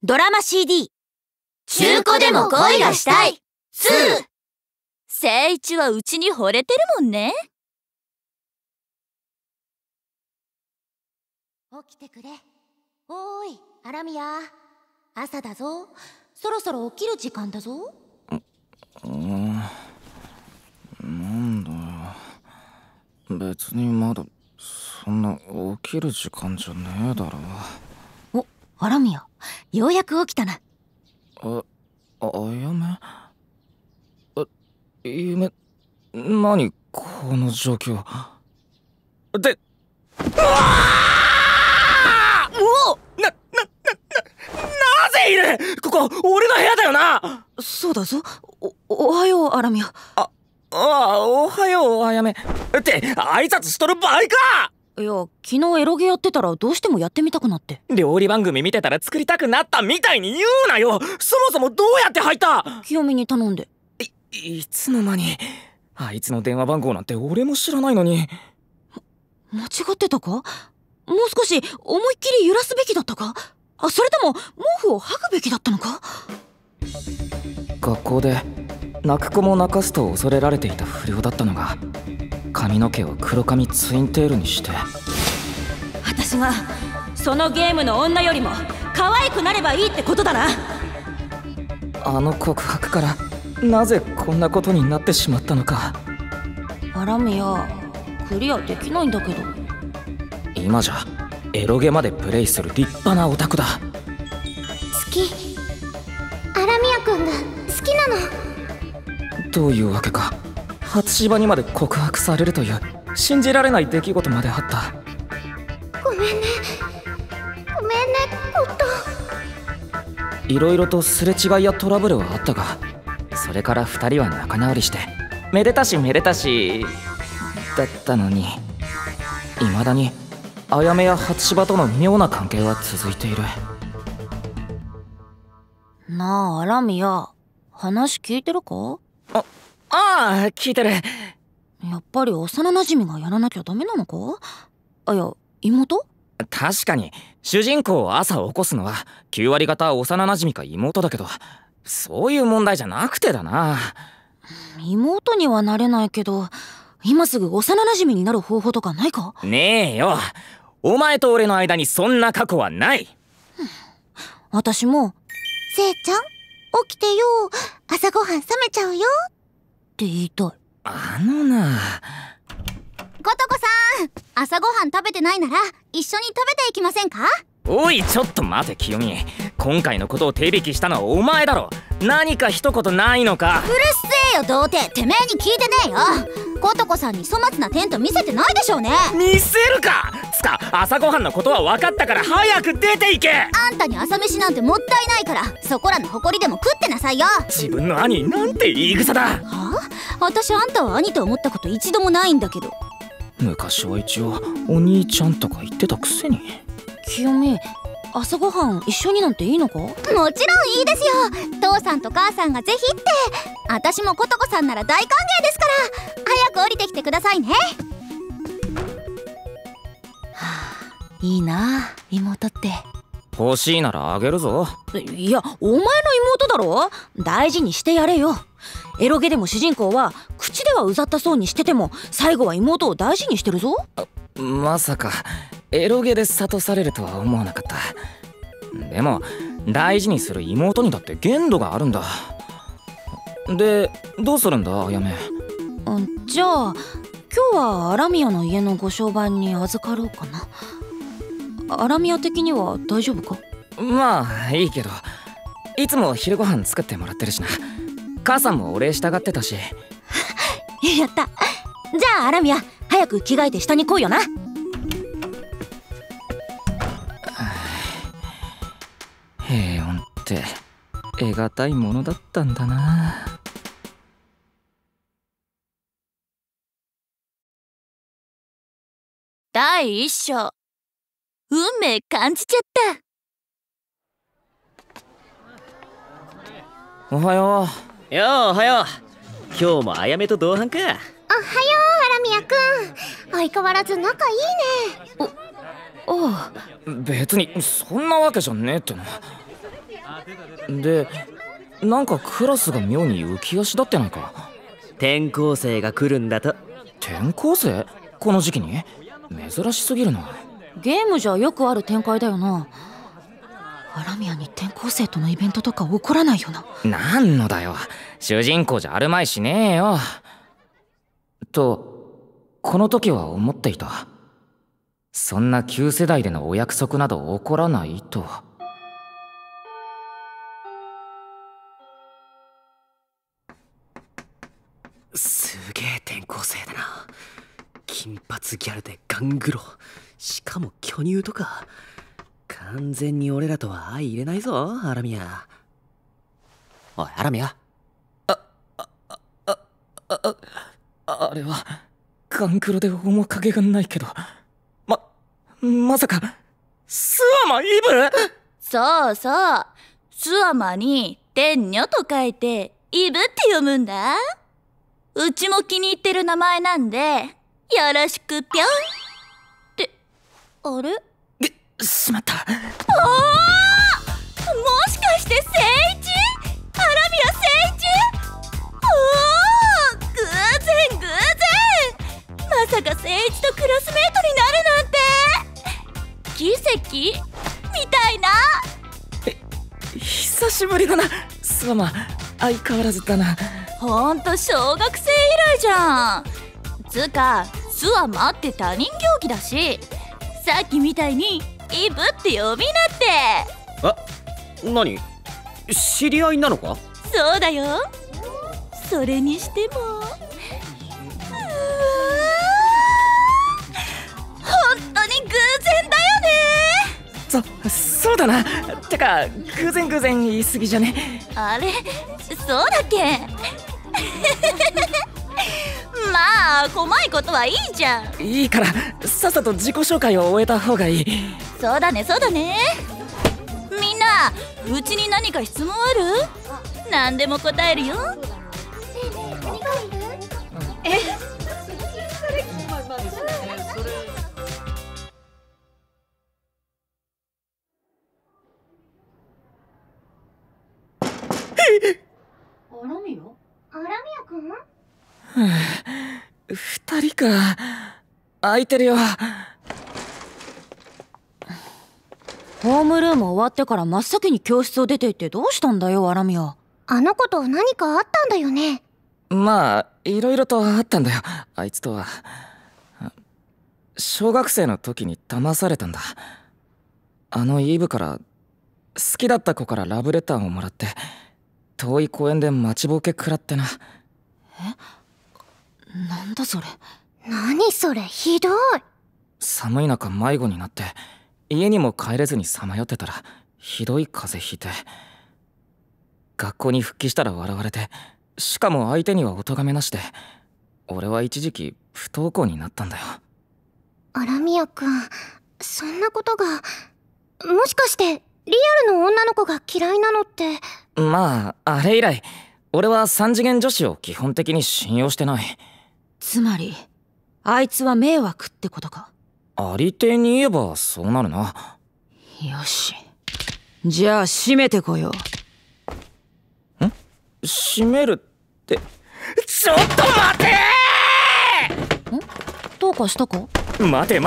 ドラマ CD 中古でも恋がしたい2。 聖一はうちに惚れてるもんね。 起きてくれ。おーい、アラミア。朝だぞ。そろそろ起きる時間だぞ。 なんだよ。別にまだそんな起きる時間じゃねえだろ。 お、アラミア、ようやく起きたな。 あやめ？夢？何この状況で。うわあ！なぜいる？ここ俺の部屋だよな。 そうだぞ。おはよう、アラミア。 おはよう、あやめ。って挨拶しとる場合か。 いや、昨日エロゲやってたらどうしてもやってみたくなって。 料理番組見てたら作りたくなったみたいに言うなよ。そもそもどうやって入った？ 清美に頼んで。 いつの間に。あいつの電話番号なんて俺も知らないのに。 間違ってたか？もう少し思いっきり揺らすべきだったか？それとも毛布を剥ぐべきだったのか？ 学校で泣く子も泣かすと恐れられていた不良だったのが、髪の毛を黒髪ツインテールにして。 私がそのゲームの女よりも可愛くなればいいってことだな。 あの告白からなぜこんなことになってしまったのか。 アラミア、クリアできないんだけど。 今じゃエロゲまでプレイする立派なオタクだ。 好き。アラミアくんが好きなの。 どういうわけか初芝にまで告白されるという信じられない出来事まであった。 ごめんねコット。 いろいろとすれ違いやトラブルはあったが、それから2人は仲直りしてめでたしだったのに、未だにあやめや初芝との妙な関係は続いている。 なあアラミア、話聞いてるか？ 聞いてる。 やっぱり幼なじみがやらなきゃダメなのか？いや、妹？ 確かに主人公を朝起こすのは9割方幼なじみか妹だけど、そういう問題じゃなくてだな。 妹にはなれないけど、今すぐ幼なじみになる方法とかないか？ ねえよ、お前と俺の間にそんな過去はない。 私もせいちゃん起きてよ、朝ごはん冷めちゃうよって言いたい。 ことこさん、朝ごはん食べてないなら一緒に食べていきませんか？ おいちょっと待て清美、今回のことを手引きしたのはお前だろ。何か一言ないのか？ うるせえよ童貞、てめえに聞いてねえよ。ことこさんに粗末なテント見せてないでしょうね。 見せるか。つか朝ごはんのことは分かったから早く出ていけ。 あんたに朝飯なんてもったいないから、そこらの誇りでも食ってなさいよ。 自分の兄なんて言い草だ。 はあ？私あんたを兄と思ったこと一度もないんだけど。 昔は一応お兄ちゃんとか言ってたくせに。 清美、朝ごはん一緒になんていいのか？ もちろんいいですよ。父さんと母さんがぜひって。私もことこさんなら大歓迎ですから、早く降りてきてくださいね。 いいなあ、妹って。 欲しいならあげるぞ。 いや、お前の妹だろ。大事にしてやれよ。エロゲでも主人公は口ではうざったそうにしてても最後は妹を大事にしてるぞ。 まさかエロゲで諭されるとは思わなかった。でも大事にする妹にだって限度があるんだ。でどうするんだあやめ。 じゃあ今日はアラミアの家のご商売に預かろうかな。アラミア的には大丈夫か？ まあいいけど、いつも昼ご飯作ってもらってるしな。母さんもお礼したがってたし。 やった。じゃあアラミア、早く着替えて下に来いよな。 平穏って得難いものだったんだな。 第一章、運命感じちゃった。 おはよう。ようおはよう。今日もあやめと同伴か。 おはようアラミアくん、相変わらず仲いいね。 別にそんなわけじゃねえっての。 で、なんかクラスが妙に浮き足立ってないか？ 転校生が来るんだと。 転校生？この時期に？珍しすぎるな。 ゲームじゃよくある展開だよな。アラミアに転校生とのイベントとか起こらないよな。 なんのだよ、主人公じゃあるまいしねえよ。とこの時は思っていた。そんな旧世代でのお約束など起こらないと。 すげえ転校生だな。金髪ギャルでガングロ、しかも巨乳とか。完全に俺らとは相入れないぞ、アラミア。おい、アラミア。 あれはガングロで面影がないけど、まさかスアマイブ？ そうそう、スアマに天女と書いてイブって読むんだ。うちも気に入ってる名前なんでよろしくぴょんって。あれ？ しまった。 もしかして聖一？アラミア聖一？偶然偶然。まさか聖一とクラスメートになるなんて奇跡みたいな。 久しぶりだなスアマ。相変わらずだな。 ほんと小学生以来じゃん。つうかスアマって他人行儀だし、さっきみたいにイブって呼びなって。 何？知り合いなのか？ そうだよ。それにしても本当に偶然だよね。 そうだな。てか偶然言い過ぎじゃね？ あれ、そうだっけ？まあ細いことはいいじゃん。 いいからさっさと自己紹介を終えた方がいい。 そうだねそうだね。みんなうちに何か質問ある？何でも答えるよ。 アラミアくん？ 二人か。空いてるよ。 ホームルーム終わってから真っ先に教室を出て行ってどうしたんだよアラミア。 あの子と何かあったんだよね。 まあいろいろとあったんだよあいつとは。小学生の時に騙されたんだ。あのイブから好きだった子からラブレターをもらって、遠い公園で待ちぼうけ食らってな。 なんだそれ。 何それ、ひどい。 寒い中迷子になって家にも帰れずにさまよってたらひどい風邪ひいて、学校に復帰したら笑われて、しかも相手にはお咎めなしで、俺は一時期不登校になったんだよ。 アラミアくん、そんなことが。もしかしてリアルの女の子が嫌いなのって。 まああれ以来俺は三次元女子を基本的に信用してない。 つまりあいつは迷惑ってことか。 ありていに言えばそうなるな。 よし、じゃあ閉めてこよう。 閉めるって。ちょっと待てー！どうかしたか？ 待て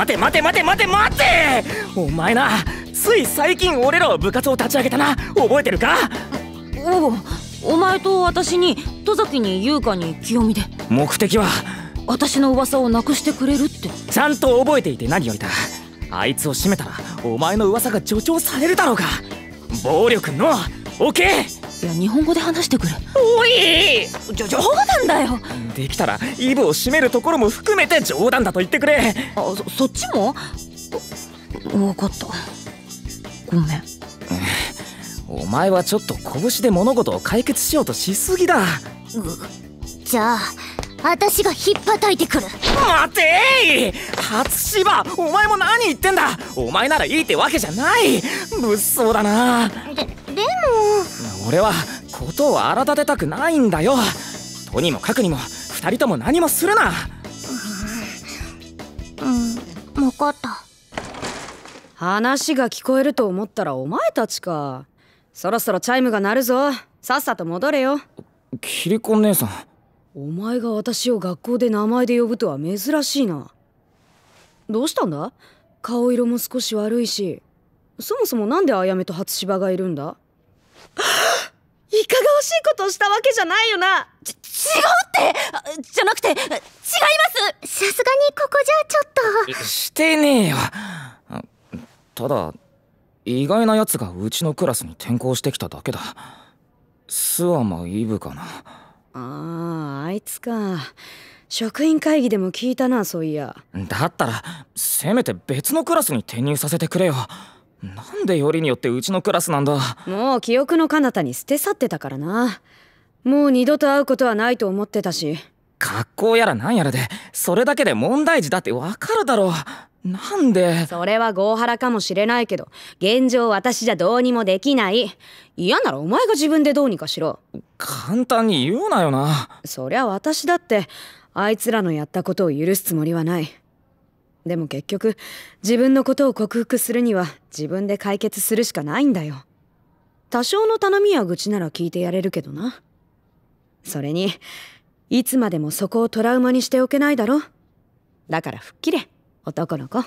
お前な、つい最近俺らは部活を立ち上げたな。覚えてるか？ お前と私に、戸崎に優香に清美で。 目的は私の噂をなくしてくれるって。 ちゃんと覚えていて何よりだ。あいつを閉めたらお前の噂が助長されるだろうが。暴力の OK。 いや、日本語で話してくれ。 おい、 冗談だよ。 できたらイブを閉めるところも含めて冗談だと言ってくれ。 そっちも？分かった、ごめん。 お前はちょっと拳で物事を解決しようとしすぎだ。 じゃあ私がひっぱたいてくる。 待てー！初芝、お前も何言ってんだ。お前ならいいってわけじゃない。物騒だな。 でも俺はことを荒立てたくないんだよ。とにもかくにも二人とも何もするな。 分かった。 話が聞こえると思ったらお前たちか。 そろそろチャイムが鳴るぞ。さっさと戻れよ。 キリコ姉さん。 お前が私を学校で名前で呼ぶとは珍しいな。どうしたんだ？顔色も少し悪いし、そもそもなんであやめと初芝がいるんだ？いかがわしいことをしたわけじゃないよな。 違うってじゃなくて違います。 さすがにここじゃちょっと。 してねえよ。ただ意外なやつがうちのクラスに転校してきただけだ。スアマイブかな。 あいつか。職員会議でも聞いたな、そういや。 だったらせめて別のクラスに転入させてくれよ。なんでよりによってうちのクラスなんだ。 もう記憶の彼方に捨て去ってたからな。もう二度と会うことはないと思ってたし。 学校やらなんやらでそれだけで問題児だってわかるだろう。なんで。 それは合ハラかもしれないけど、現状私じゃどうにもできない。嫌ならお前が自分でどうにかしろ。 簡単に言うなよな。 そりゃ私だってあいつらのやったことを許すつもりはない。でも結局自分のことを克服するには自分で解決するしかないんだよ。多少の頼みや愚痴なら聞いてやれるけどな。それにいつまでもそこをトラウマにしておけないだろ。だから吹っ切れ、男の子。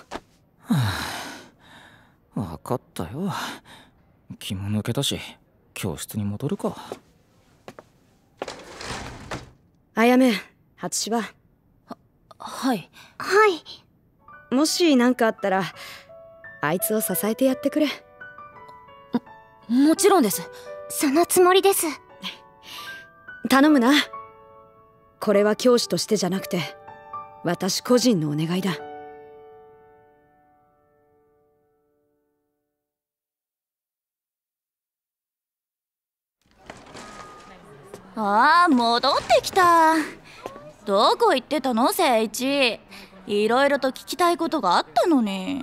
分かったよ。気も抜けたし教室に戻るか。 あやめ、初芝。 はいはい。 もし何かあったらあいつを支えてやってくれ。 もちろんです。 そのつもりです。 頼むな。これは教師としてじゃなくて私個人のお願いだ。 ああ、戻ってきた。どこ行ってたの、誠一。いろいろと聞きたいことがあったのに。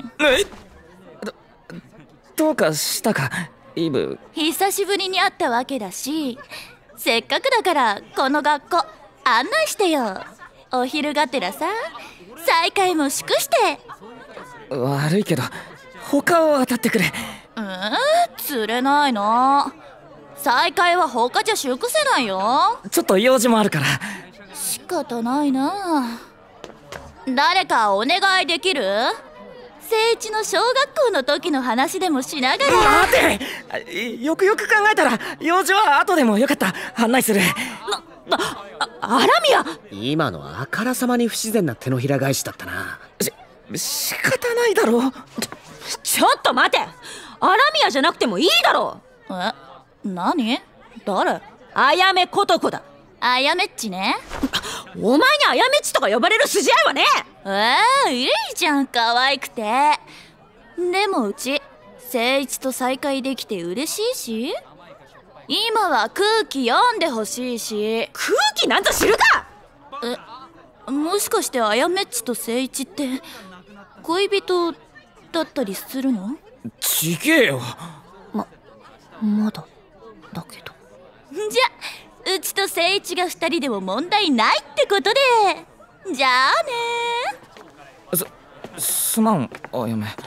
どうかしたかイブ。 久しぶりに会ったわけだし、せっかくだからこの学校案内してよ。お昼がてらさ、再会も祝して。 悪いけど他を当たってくれ。 釣れないの。再会は他じゃ祝せないよ。 ちょっと用事もあるから。 仕方ないな。誰かお願いできる？誠一の小学校の時の話でもしながら。 待て！よくよく考えたら用事は後でもよかった。案内する。 アラミア。 今のはあからさまに不自然な手のひら返しだったな。 仕方ないだろ。 ちょっと待て。アラミアじゃなくてもいいだろ。 何？誰？ あやめことこだ。 あやめっちね。 お前にあやめっちとか呼ばれる筋合いはねえ。 いいじゃん、可愛くて。でもうち誠一と再会できて嬉しいし、今は空気読んでほしいし。 空気なんぞ知るか。 もしかしてあやめっちと誠一って恋人だったりするの？ ちげえよ。 まだだけど。 じゃうちと誠一が2人でも問題ないってことで。じゃあね。 すまんあやめ。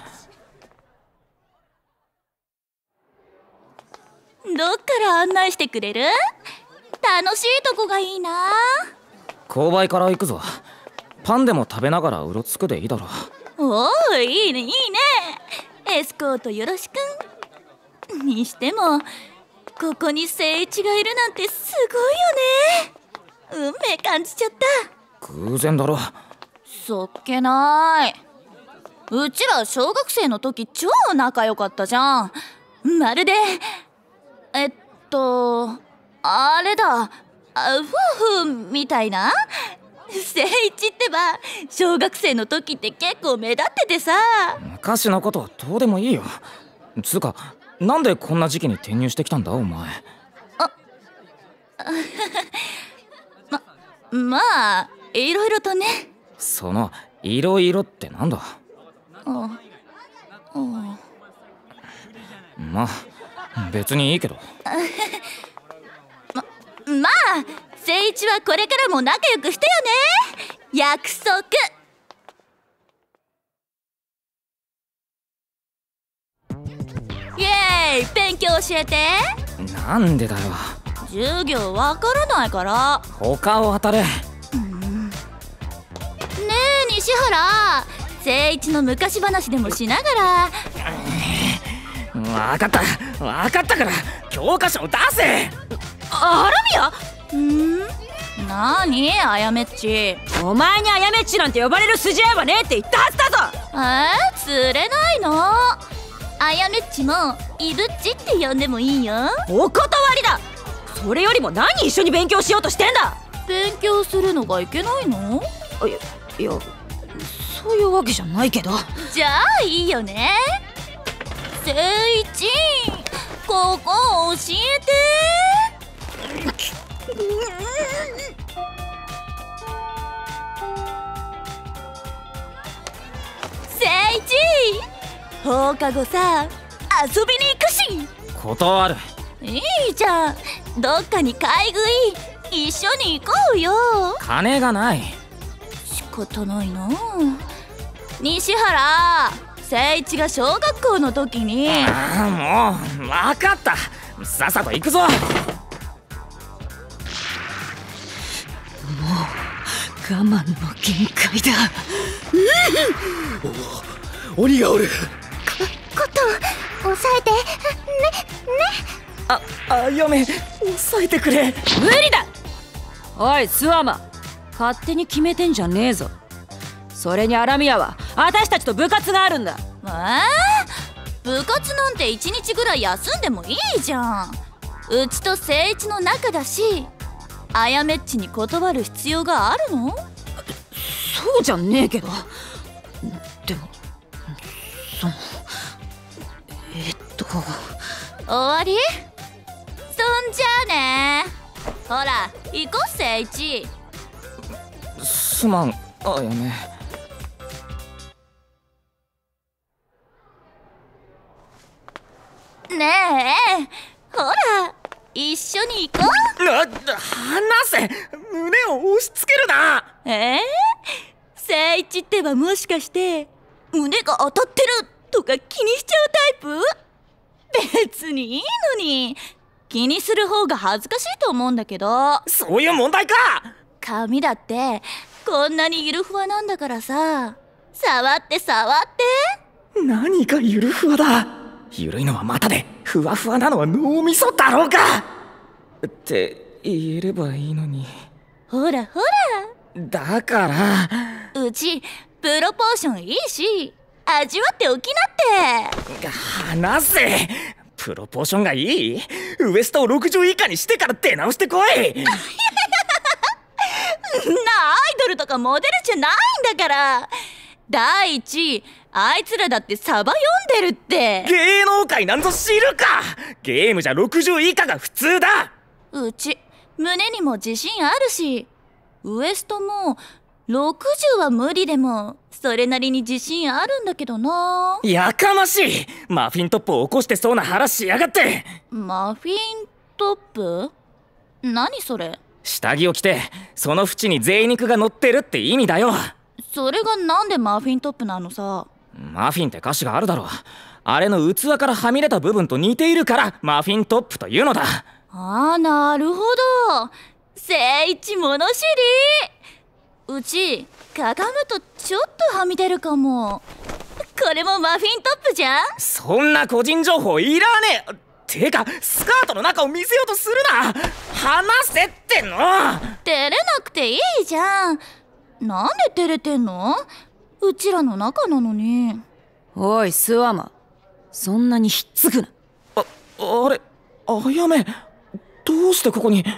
どっから案内してくれる？楽しいとこがいいな。 購買から行くぞ。パンでも食べながらうろつくでいいだろう。 おお、いいねいいね。エスコートよろしく。にしてもここに誠一がいるなんてすごいよね。運命感じちゃった。 偶然だろ。 そっけない。うちら小学生の時超仲良かったじゃん。まるであれだ、夫婦みたいな。誠一ってば小学生の時って結構目立っててさ。 昔のことはどうでもいいよ。つうかなんでこんな時期に転入してきたんだお前。 まあいろいろとね。 そのいろいろってなんだ。まあ別にいいけど。 まあ誠一はこれからも仲良くしてよね。約束。イエーい勉強教えて。 なんでだよ。 授業わからないから。 他を当たれ。 ねえ西原、誠一の昔話でもしながら。 分かったから教科書を出せ。 アラミア。 なにあやめっち。 お前にあやめっちなんて呼ばれる筋合いはねえって言ったはずだぞ。 釣れないの。あやめっちもイブッチって呼んでもいいよ。 お断りだ。それよりも何一緒に勉強しようとしてんだ。 勉強するのがいけないの？ いやそういうわけじゃないけど。 じゃあいいよね。誠一、ここ教えて。誠一、放課後さ遊びに行くし。 断る。 いいじゃん、どっかに買い食い一緒に行こうよ。 金がない。 仕方ないな。西原、誠一が小学校の時に。 もう分かった。さっさと行くぞ。 我慢の限界だ。 鬼がおる。 こと抑えてあやめ抑えてくれ。 無理だ。おいスワマ、勝手に決めてんじゃねえぞ。それにアラミアは私たちと部活があるんだ。 部活なんて1日ぐらい休んでもいいじゃん。うちと誠一の仲だし、あやめっちに断る必要があるの？ そうじゃねえけど。でも終わり？そんじゃあね。ほら行こう誠一。 すまんあやめ。 ねえ、ほら一緒に行こう。 離せ。胸を押し付けるな。 誠一ってばもしかして胸が当たってるとか気にしちゃうタイプ？別にいいのに。気にする方が恥ずかしいと思うんだけど。 そういう問題か。 髪だってこんなにゆるふわなんだからさ、触って触って。 何がゆるふわだ。ゆるいのは股でふわふわなのは脳みそだろうかって言えればいいのに。 ほらほだからら、うちプロポーションいいし味わっておきなって。 離せ。プロポーションがいい？ウエストを60以下にしてから出直してこい。 アイドルとかモデルじゃないんだから。第一、あいつらだってサバ読んでるって。 芸能界なんぞ知るか。ゲームじゃ60以下が普通だ。 うち胸にも自信あるし、ウエストも60は無理でもそれなりに自信あるんだけどな。 やかましい。マフィントップを起こしてそうな腹しやがって。 マフィントップ？何それ？ 下着を着てその縁に贅肉が乗ってるって意味だよ。 それがなんでマフィントップなのさ。 マフィンって歌詞があるだろう。あれの器からはみ出た部分と似ているからマフィントップというのだ。 ああ、なるほど。誠一物知り。うちかがむとちょっとはみ出るかも。これもマフィントップじゃん。 そんな個人情報いらねえ。てかスカートの中を見せようとするな。離せっての。 照れなくていいじゃん。なんで照れてんの？うちらの仲なのに。 おいスワマ、そんなにひっつくな。 あれあやめ、どうしてここに。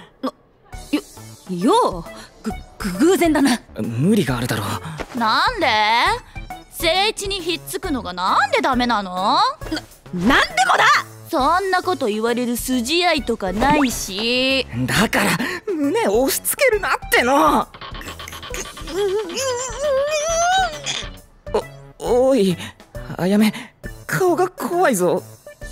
よ偶然だな。 無理があるだろう。 なんで？誠一にひっつくのがなんでダメなの？ なんでもだ。 そんなこと言われる筋合いとかないし。 だから胸を押し付けるなっての。おいあやめ、顔が怖いぞ。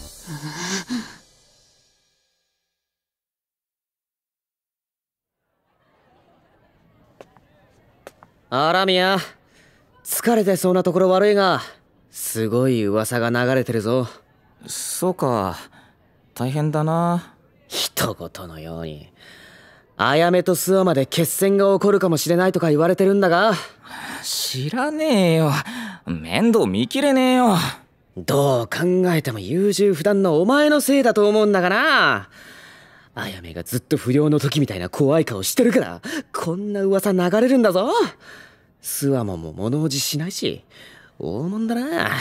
アラミア、疲れてそうなところ悪いが、すごい噂が流れてるぞ。 そうか、大変だな。 一言のようにあやめと諏訪まで決戦が起こるかもしれないとか言われてるんだが、 知らねえよ。面倒見きれねえよ。 どう考えても優柔不断のお前のせいだと思うんだがな。あやめがずっと不良の時みたいな怖い顔してるからこんな噂流れるんだぞ。諏訪も物おじしないし大物だな。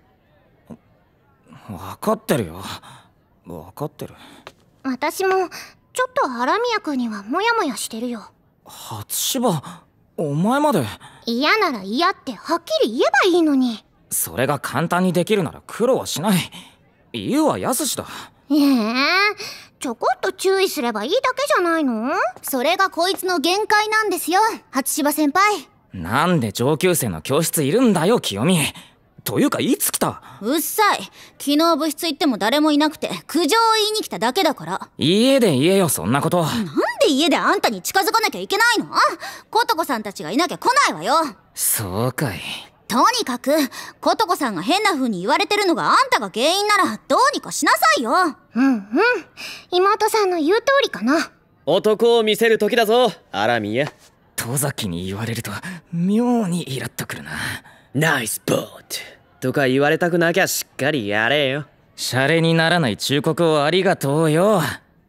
分かってるよ、分かってる。 私もちょっと荒宮君にはモヤモヤしてるよ。 初芝、お前まで。 嫌なら嫌ってはっきり言えばいいのに。 それが簡単にできるなら苦労はしない。言うはやすしだ。 ちょこっと注意すればいいだけじゃないの？それがこいつの限界なんですよ、初芝先輩。 なんで上級生の教室いるんだよ、清美。というかいつ来た？ うっさい。昨日部室行っても誰もいなくて苦情を言いに来ただけだから。 家で言えよ、そんなこと。 なんで家であんたに近づかなきゃいけないの？ことこさんたちがいなきゃ来ないわよ。 そうかい。 とにかくことこさんが変な風に言われてるのがあんたが原因ならどうにかしなさいよ。 妹さんの言う通りかな。 男を見せる時だぞ、アラミヤ。 戸崎に言われると妙にイラっとくるな。 ナイスボートとか言われたくなきゃしっかりやれよ。 シャレにならない忠告をありがとうよ。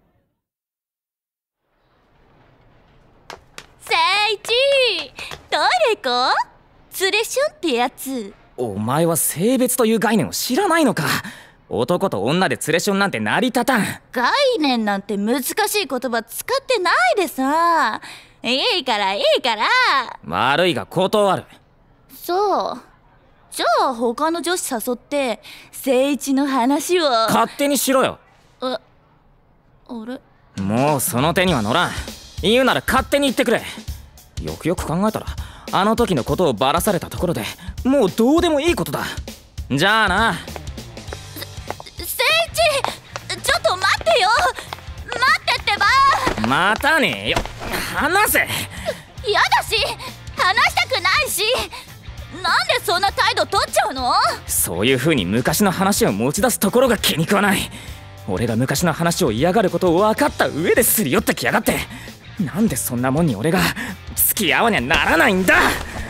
聖一、トイレ行こう。ツレシュンってやつ。 お前は性別という概念を知らないのか。男と女でツレションなんて成り立たん。 概念なんて難しい言葉使ってないでさ。いいからいいから。 悪いが断る。 そう。じゃあ他の女子誘って聖一の話を。 勝手にしろよ。 あれ？ もうその手には乗らん。言うなら勝手に言ってくれ。よくよく考えたらあの時のことをバラされたところでもうどうでもいいことだ。じゃあな。 聖一、ちょっと待ってよ。待ってってば。 待たねえよ、話せ。 やだし話したくないし。なんでそんな態度取っちゃうの？ そういう風に昔の話を持ち出すところが気に食わない。俺が昔の話を嫌がることを分かった上ですり寄ってきやがって。なんでそんなもんに俺が付き合わにゃならないんだ。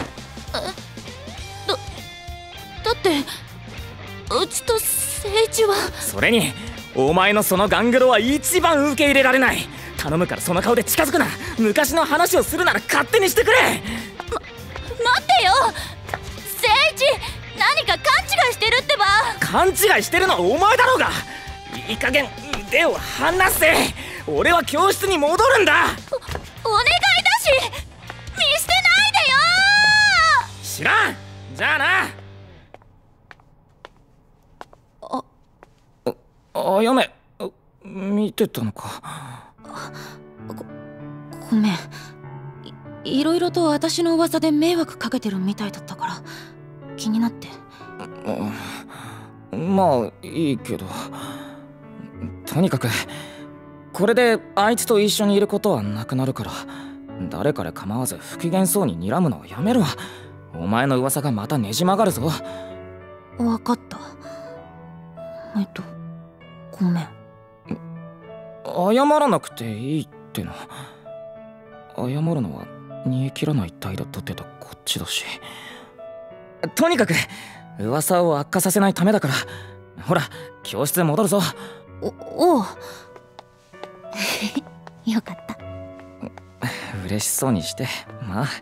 だってうちと聖一は。 それにお前のそのガングロは一番受け入れられない。頼むからその顔で近づくな。昔の話をするなら勝手にしてくれ。 待ってよ聖一、何か勘違いしてるってば。 勘違いしてるのはお前だろうが。いい加減腕を離せ。俺は教室に戻るんだ。 お願いだし見捨てないでよ。 知らん。じゃあな。あやめ見てたのか。 ごめん。いろいろと私の噂で迷惑かけてるみたいだったから気になって。 まあいいけど、とにかくこれであいつと一緒にいることはなくなるから、誰彼構わず不機嫌そうに睨むのはやめろ。お前の噂がまたねじ曲がるぞ。 分かった。ごめん。 謝らなくていいっての。謝るのは煮え切らない態度とってたこっちだし。とにかく噂を悪化させないためだから、ほら教室戻るぞ。 おうよかった。 嬉しそうにして。まあ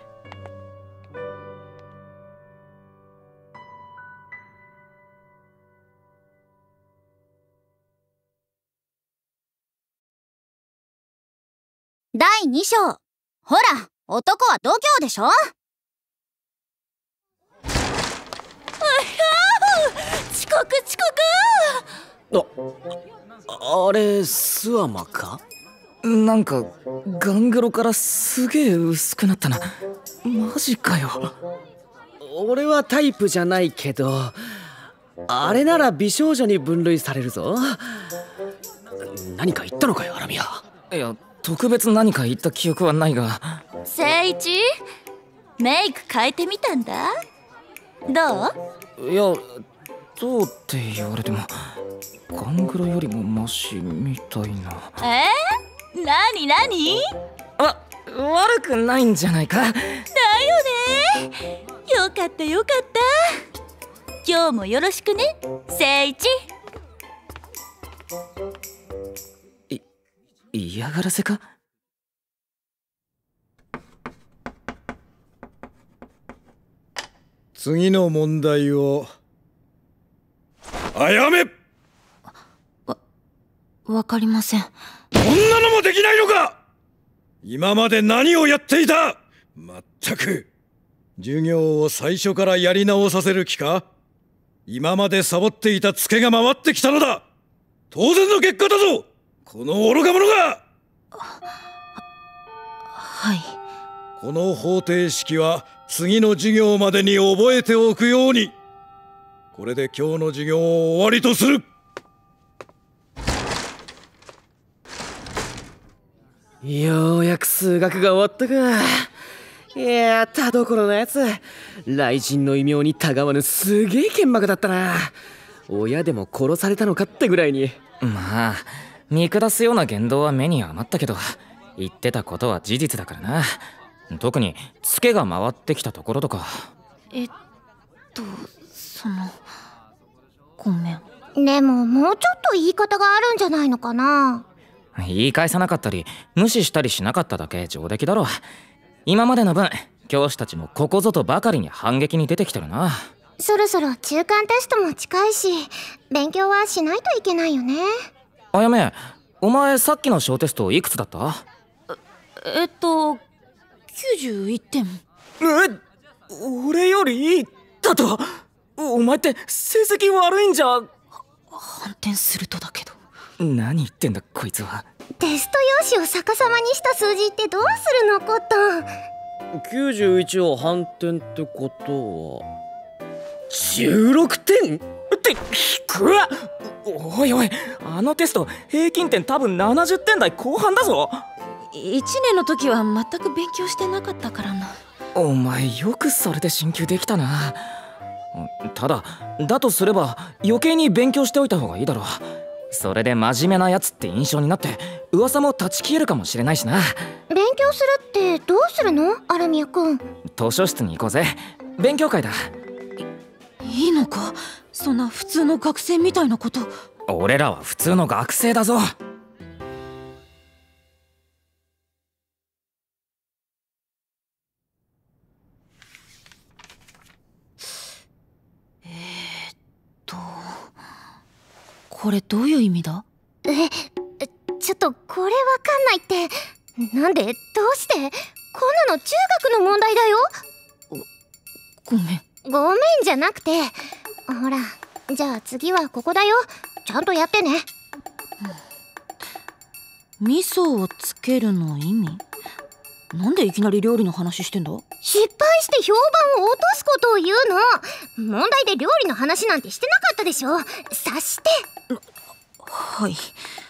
第2章。ほら、男は度胸でしょ。 遅刻。 あれ諏訪間か。 なんかガングロからすげえ薄くなったな。マジかよ。 俺はタイプじゃないけどあれなら美少女に分類されるぞ。何か言ったのかよ、アラミヤ。 いや特別何か言った記憶はないが。 聖一、メイク変えてみたんだ。どう？ いやそうって言われてもガングロよりもマシみたいな。 なになに？ 悪くないんじゃないか。 だよね。よかったよかった。今日もよろしくね、聖一。 嫌がらせか？ 次の問題をあやめ。 わかりません。 こんなのもできないのか。今まで何をやっていた。まったく授業を最初からやり直させる気か。今までサボっていたツケが回ってきたのだ。当然の結果だぞ、この愚か者が。 はい。 この方程式は次の授業までに覚えておくように。これで今日の授業を終わりとする。 ようやく数学が終わったか。いや、田所のやつ雷神の異名にたがわぬすげえ剣幕だったな。親でも殺されたのかってぐらいに。 まあ見下すような言動は目に余ったけど、言ってたことは事実だからな。特にツケが回ってきたところとか。 ごめん。 でももうちょっと言い方があるんじゃないのかな。 言い返さなかったり無視したりしなかっただけ上出来だろ。今までの分教師たちもここぞとばかりに反撃に出てきてるな。 そろそろ中間テストも近いし、勉強はしないといけないよね。 あやめ、お前さっきの小テストいくつだった？ 91点。 俺よりいいだと？お前って成績悪いんじゃ。 反転するとだけど。 何言ってんだこいつは。 テスト用紙を逆さまにした数字ってどうするのコットン。 91を反転ってことは16点って低っ。 おいおい、あのテスト平均点多分70点台後半だぞ。 1年の時は全く勉強してなかったからな。 お前よくそれで進級できたな。ただだとすれば余計に勉強しておいた方がいいだろう。それで真面目なやつって印象になって噂も断ち消えるかもしれないしな。 勉強するってどうするの、アルミヤ君。 図書室に行こうぜ。勉強会だ。 いいのか、そんな普通の学生みたいなこと。 俺らは普通の学生だぞ。 これどういう意味だ？ ちょっとこれわかんないって。なんで、どうして？こんなの中学の問題だよ。 ごめん。 ごめんじゃなくて、ほら、じゃあ次はここだよ。ちゃんとやってね。 味噌をつけるの意味？なんでいきなり料理の話してんだ？ 失敗して評判を落とすことを言うの。問題で料理の話なんてしてなかったでしょ。察して。 はい。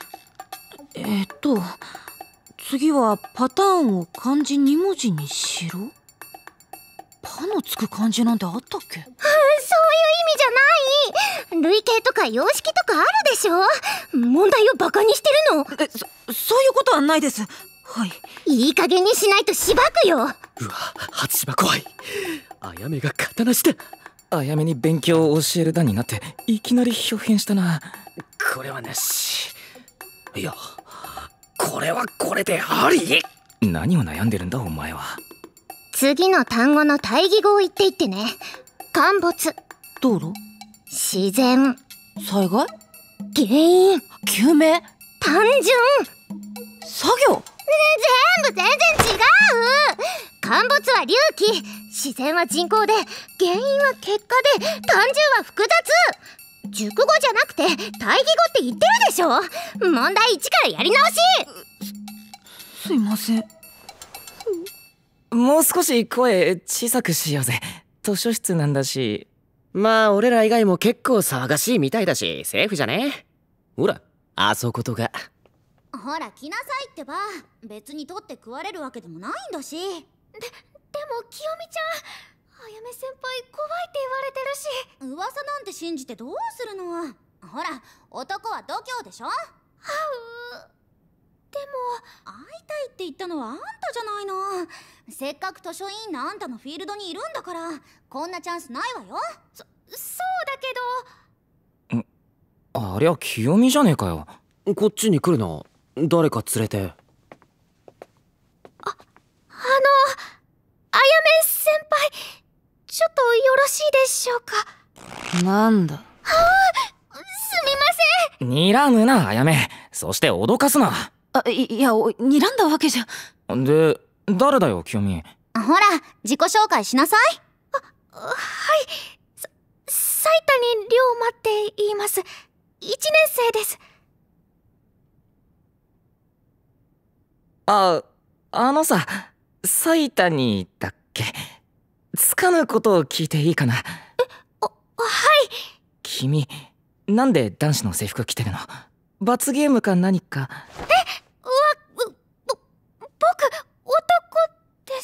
次はパターンを漢字2文字にしろ？パのつく漢字なんてあったっけ？ そういう意味じゃない。類型とか様式とかあるでしょ。問題をバカにしてるの？ そういうことはないです。はい。 いい加減にしないとしばくよ。 うわ、初島怖い。あやめが刀した。 あやめに勉強を教える段になっていきなり表変したな。 これはなし。いや、これはこれであり。 何を悩んでるんだお前は。 次の単語の対義語を言っていってね。陥没、 道路、 自然、 災害、 原因、 救命、 単純、 作業。 全然違う。陥没は隆起、自然は人工で、原因は結果で、単純は複雑。熟語じゃなくて対義語って言ってるでしょ。問題1からやり直し。 すいません。 もう少し声小さくしようぜ。図書室なんだし。 まあ俺ら以外も結構騒がしいみたいだしセーフじゃね。ほらあそことが。 ほら来なさいってば。別に取って食われるわけでもないんだし。でも清美ちゃん、 やめ先輩怖いって言われてるし。 噂なんて信じてどうするの。ほら、男は度胸でしょ。 はう。でも会いたいって言ったのはあんたじゃないの。せっかく図書委員のあんたのフィールドにいるんだから、こんなチャンスないわよ。 そうだけど。 ありゃ清美じゃねえかよ。 こっちに来るな。誰か連れて。 あやめ先輩、ちょっとよろしいでしょうか。 なんだ。 すみません。 睨むなあやめ。そして脅かすな。 いや睨んだわけじゃ。 で誰だよ清美。 ほら、自己紹介しなさい。 はい、斉谷龍馬って言います。1年生です。 あのさ、斉谷だっけ。つかぬことを聞いていいかな。 はい。 君なんで男子の制服着てるの？罰ゲームか何か？ 僕男です。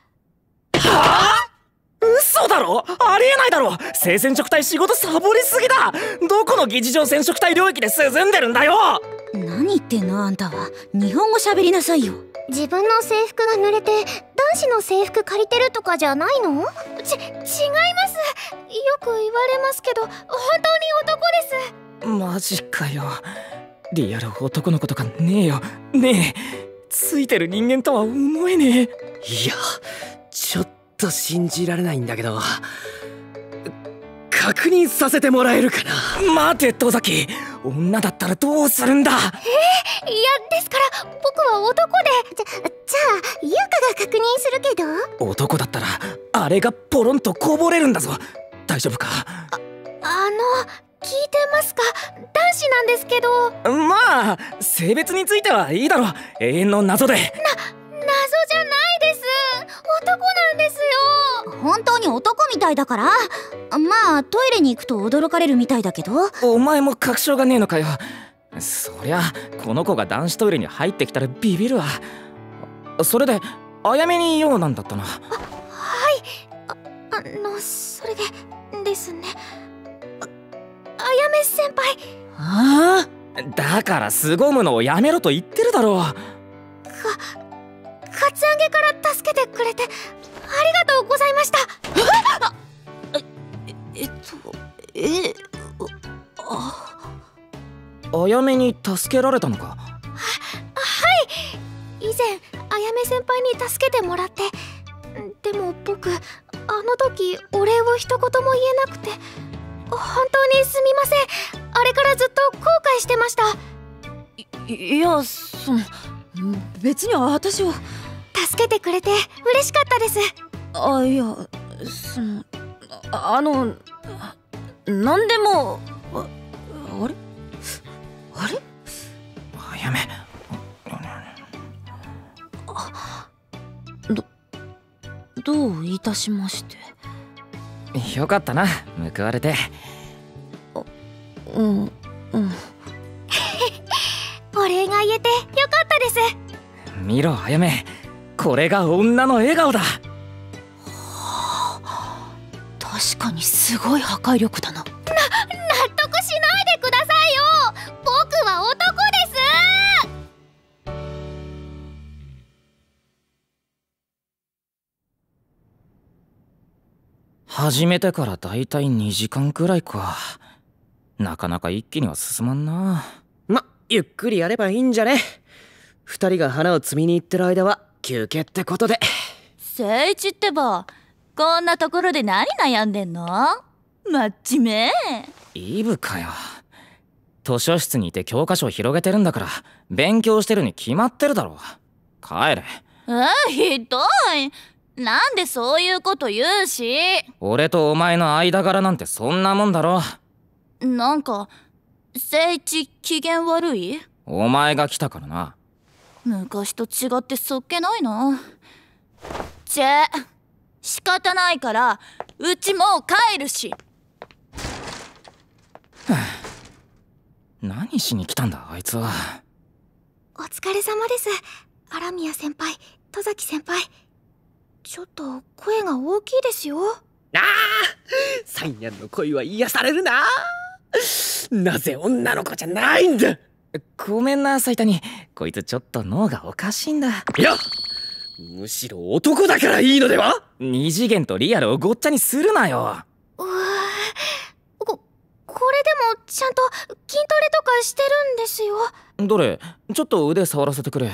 嘘だろ？ありえないだろ。性染色体仕事サボりすぎだ。どこの議事上染色体領域で涼んでるんだよ。 何言ってんのあんたは。日本語喋りなさいよ。 自分の制服が濡れて男子の制服借りてるとかじゃないの？違います。よく言われますけど、本当に男です。 マジかよ。リアル男の子とかねえよ。ねえ、ついてる人間とは思えねえ。 いや、ちょっと信じられないんだけど、確認させてもらえるかな。 待て戸崎、女だったらどうするんだ。 いや、ですから僕は男で。じゃあ優香が確認するけど。 男だったらあれがポロンとこぼれるんだぞ。大丈夫か？ 聞いてますか？男子なんですけど。 まあ性別についてはいいだろう。永遠の謎で。 謎じゃないです。男なんですよ。 本当に男みたいだから。まあトイレに行くと驚かれるみたいだけど。 お前も確証がねえのかよ。そりゃこの子が男子トイレに入ってきたらビビるわ。それであやめに用なんだったな。 はい。それでですね。あやめ先輩。 ああ、だから凄むのをやめろと言ってるだろう。 カツアゲから助けてくれてありがとうございました。 あやめに助けられたのか？ はい。以前あやめ先輩に助けてもらって。でも僕あの時お礼を一言も言えなくて、本当にすみません。あれからずっと後悔してました。 いや別に私は。 助けてくれて嬉しかったです。 いやなんでも。あれあやめ。 どういたしまして。 よかったな、報われて。 お礼が言えてよかったです。 見ろあやめ、これが女の笑顔だ。 確かにすごい破壊力だな。 納得しないでくださいよ。僕は男です。 始めてからだいたい2時間くらいか。なかなか一気には進まんな。 ゆっくりやればいいんじゃね。二人が花を摘みに行ってる間は休憩ってことで。 聖一ってば、こんなところで何悩んでんの？まっちめ。 イブかよ。図書室にいて教科書を広げてるんだから勉強してるに決まってるだろ。帰れ。 ひどい。なんでそういうこと言うし。 俺とお前の間柄なんてそんなもんだろ。 なんか聖一機嫌悪い？ お前が来たからな。 昔と違ってそっけないな。チェ、仕方ないからうちもう帰るし。 何しに来たんだあいつは。 お疲れ様です。荒宮先輩、戸崎先輩。 ちょっと声が大きいですよ。 サイニャンの恋は癒されるな。なぜ女の子じゃないんだ。 ごめんなサイタニ、こいつちょっと脳がおかしいんだ。 いや、むしろ男だからいいのでは。 二次元とリアルをごっちゃにするなよ。 これでもちゃんと筋トレとかしてるんですよ。 どれ、ちょっと腕触らせてくれ。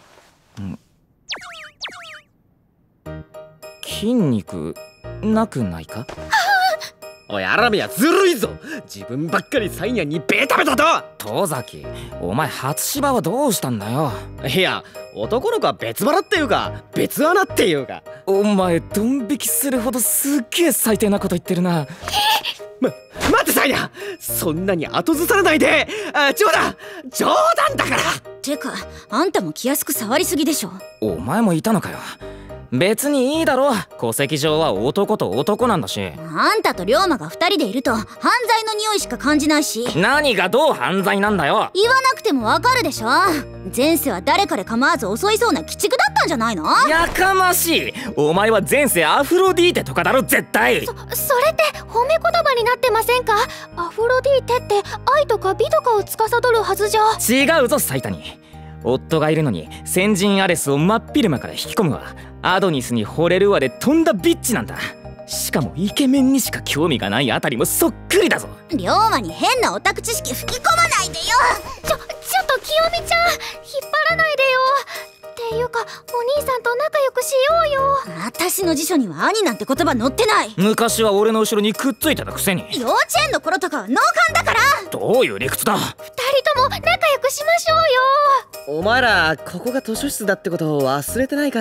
筋肉なくないか？ おいアラミはずるいぞ。自分ばっかりサイニャンにベタベタと。 遠崎、お前初芝はどうしたんだよ。 いや、男の子は別腹っていうか別穴っていうか。 お前ドン引きするほどすっげえ最低なこと言ってるな。 待ってサイニャン、そんなに後ずさらないで。冗談だから。 てかあんたも気安く触りすぎでしょ。 お前もいたのかよ。別にいいだろ、戸籍上は男と男なんだし。 あんたと龍馬が2人でいると犯罪の匂いしか感じないし。 何がどう犯罪なんだよ。 言わなくてもわかるでしょ。前世は誰かで構わず襲いそうな鬼畜だったんじゃないの？ やかましい。お前は前世アフロディーテとかだろ絶対。 それって褒め言葉になってませんか？アフロディーテって愛とか美とかを司るはずじゃ。 違うぞサイタニ。夫がいるのに先人アレスを真っ昼間から引き込むわ。アドニスに惚れるわでとんだビッチなんだ。しかもイケメンにしか興味がないあたりもそっくりだぞ。 龍馬に変なオタク知識吹き込まないでよ。 ちょっと清美ちゃん、引っ張らないでよ。っていうかお兄さんと仲良くしようよ。 私の辞書には兄なんて言葉載ってない。 昔は俺の後ろにくっついてたくせに。 幼稚園の頃とかは脳幹だから。 どういう理屈だ。 2人とも仲良くしましょうよ。 お前らここが図書室だってことを忘れてないか？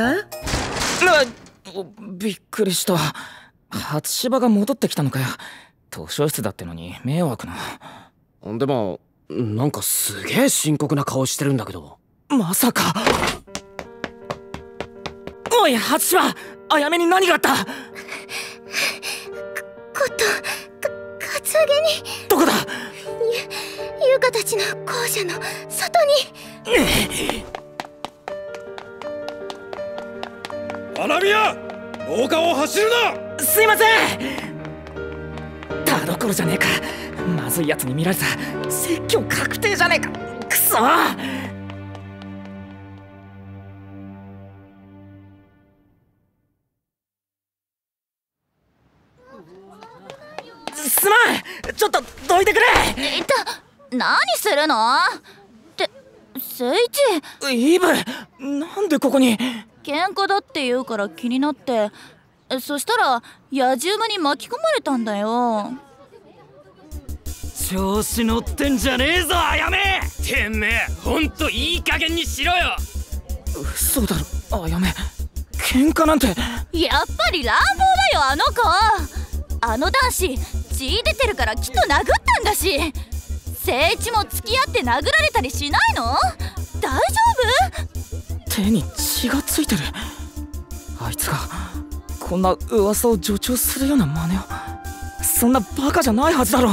びっくりした。初芝が戻ってきたのかよ。図書室だってのに迷惑な。 でもなんかすげえ深刻な顔してるんだけど。 まさか。おい初芝、あやめに何があった？ カツアゲに。 どこだ？ 優香たちの校舎の外に。 アラミア、廊下を走るな。 すいません。田所じゃねえか。まずいやつに見られた。説教確定じゃねえか。くそ。すまん、ちょっとどいてくれ。 何するの？って聖一。 イブ、なんでここに？ 喧嘩だって言うから気になって。そしたら野獣馬に巻き込まれたんだよ。 調子乗ってんじゃねえぞあやめ。てめえほんといい加減にしろよ。 嘘だろあやめ、喧嘩なんて。 やっぱり乱暴だよあの子。あの男子血出てるからきっと殴ったんだし。聖一も付き合って殴られたりしないの？大丈夫？ 手に血がついてる。あいつがこんな噂を助長するような真似を。そんなバカじゃないはずだろ。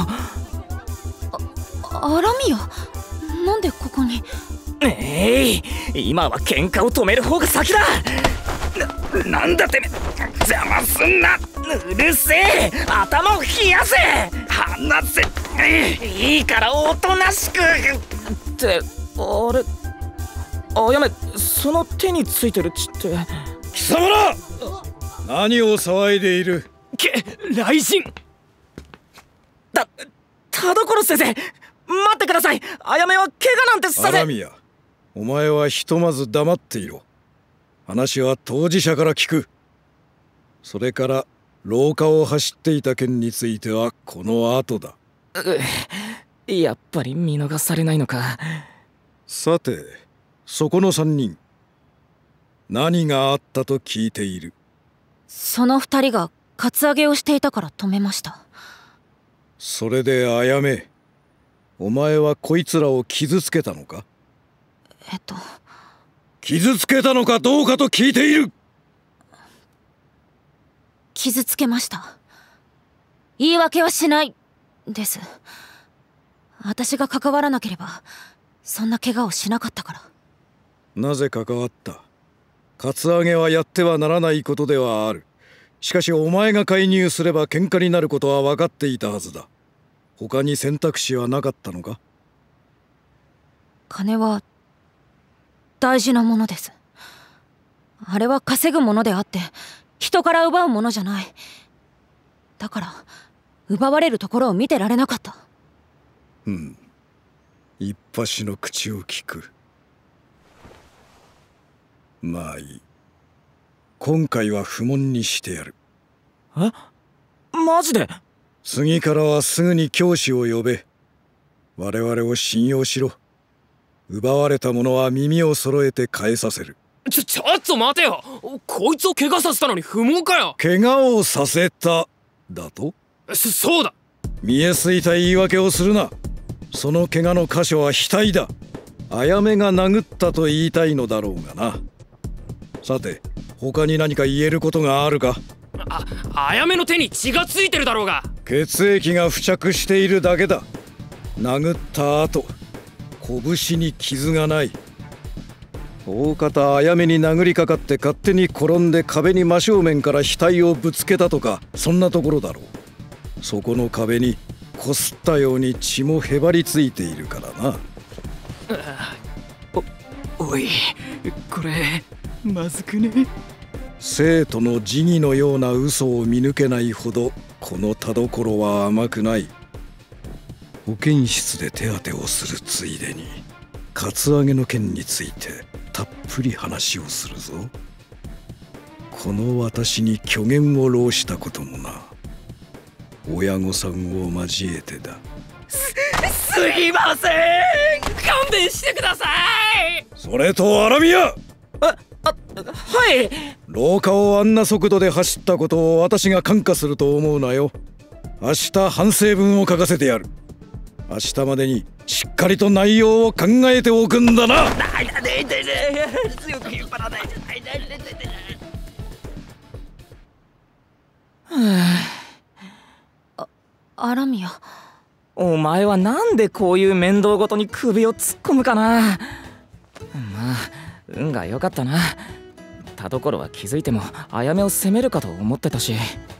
アラミア、なんでここに？ 今は喧嘩を止める方が先だ。なんだてめ、邪魔すんな。うるせえ、頭を冷やせ。離せ。いいからおとなしく。ってあれ、あやめ、その手についてる血って。 貴様ら、何を騒いでいる？ 雷神。田所先生、待ってください。あやめは怪我なんてさせ。 アラミア、お前はひとまず黙っていろ。話は当事者から聞く。それから廊下を走っていた件についてはこの後だ。 やっぱり見逃されないのか。 さて、そこの3人、何があったと聞いている？ その2人がカツアゲをしていたから止めました。 それであやめ、お前はこいつらを傷つけたのか？傷つけたのかどうかと聞いている。 傷つけました。言い訳はしないです。私が関わらなければそんな怪我をしなかったから。 なぜ関わった？ カツアゲはやってはならないことではある。しかしお前が介入すれば喧嘩になることは分かっていたはずだ。他に選択肢はなかったのか？ 金は大事なものです。あれは稼ぐものであって人から奪うものじゃない。だから奪われるところを見てられなかった。 一発の口を聞く。まあいい。今回は不問にしてやる。 え？マジで？ 次からはすぐに教師を呼べ。我々を信用しろ。奪われたものは耳を揃えて返させる。 ちょっと待てよ。こいつを怪我させたのに不問かよ。 怪我をさせただと？ そうだ。 見えすいた言い訳をするな。その怪我の箇所は額だ。あやめが殴ったと言いたいのだろうがな。さて、他に何か言えることがあるか？ あやめの手に血がついてるだろうが。 血液が付着しているだけだ。殴った後、拳に傷がない。大方あやめに殴りかかって勝手に転んで壁に真正面から額をぶつけたとか、そんなところだろう。そこの壁にこすったように血もへばりついているからな。 おい、これまずくね？ 生徒の慈義のような嘘を見抜けないほどこの田所は甘くない。保健室で手当てをするついでにカツアゲの件についてたっぷり話をするぞ。この私に虚言を弄したこともな。親御さんを交えてだ。 すいません、勘弁してください。 それとアラミア、 はい。 廊下をあんな速度で走ったことを私が感化すると思うなよ。明日反省文を書かせてやる。明日までにしっかりと内容を考えておくんだな。 強く引っ張らないじゃない。 アラミア、 お前はなんでこういう面倒ごとに首を突っ込むかな。まあ運が良かったな。田所は気づいてもあやめを責めるかと思ってたし。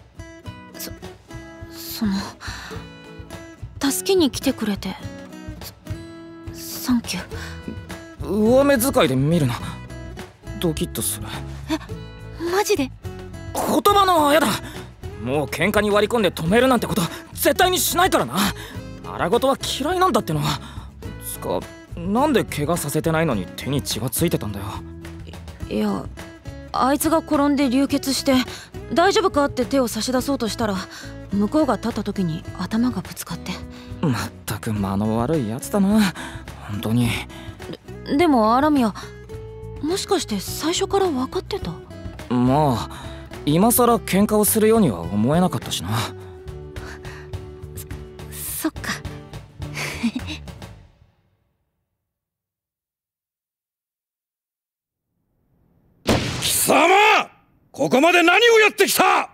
その助けに来てくれてサンキュー。 上目遣いで見るな。ドキッとする。 マジで？ 言葉のあやだ。もう喧嘩に割り込んで止めるなんてこと絶対にしないからな。荒事は嫌いなんだってのは。つかなんで怪我させてないのに手に血がついてたんだよ。 いや、あいつが転んで流血して大丈夫かって手を差し出そうとしたら向こうが立った時に頭がぶつかって。 まったく間の悪いやつだな本当に。 でもアラミア、もしかして最初から分かってた？ まあ今さら喧嘩をするようには思えなかったしな。 そっか。 貴様、ここまで何をやってきた？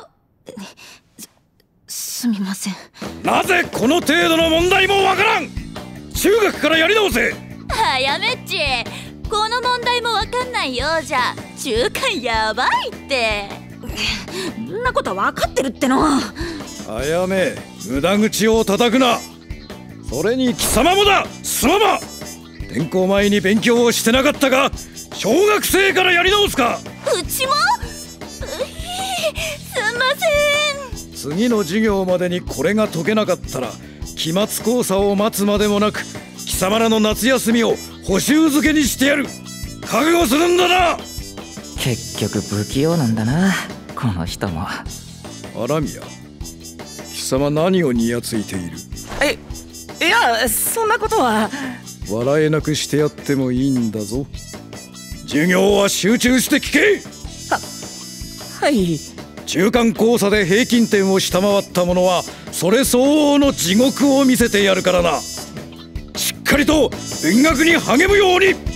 すみません。 なぜこの程度の問題もわからん？中学からやり直せ。 あやめっち、この問題もわかんないようじゃ中間やばいって。 そんなことは分かってるっての。 あやめ、無駄口を叩くな。それに貴様もだ。すまば、転校前に勉強をしてなかったか？小学生からやり直すか？ うちも？すんません。 次の授業までにこれが解けなかったら期末考査を待つまでもなく貴様らの夏休みを補習漬けにしてやる。覚悟するんだな。 結局不器用なんだなこの人も。 アラミア、貴様何をニヤついている？ いやそんなことは。 笑えなくしてやってもいいんだぞ。授業は集中して聞け。 はい。 中間考査で平均点を下回った者はそれ相応の地獄を見せてやるからな。しっかりと勉学に励むように。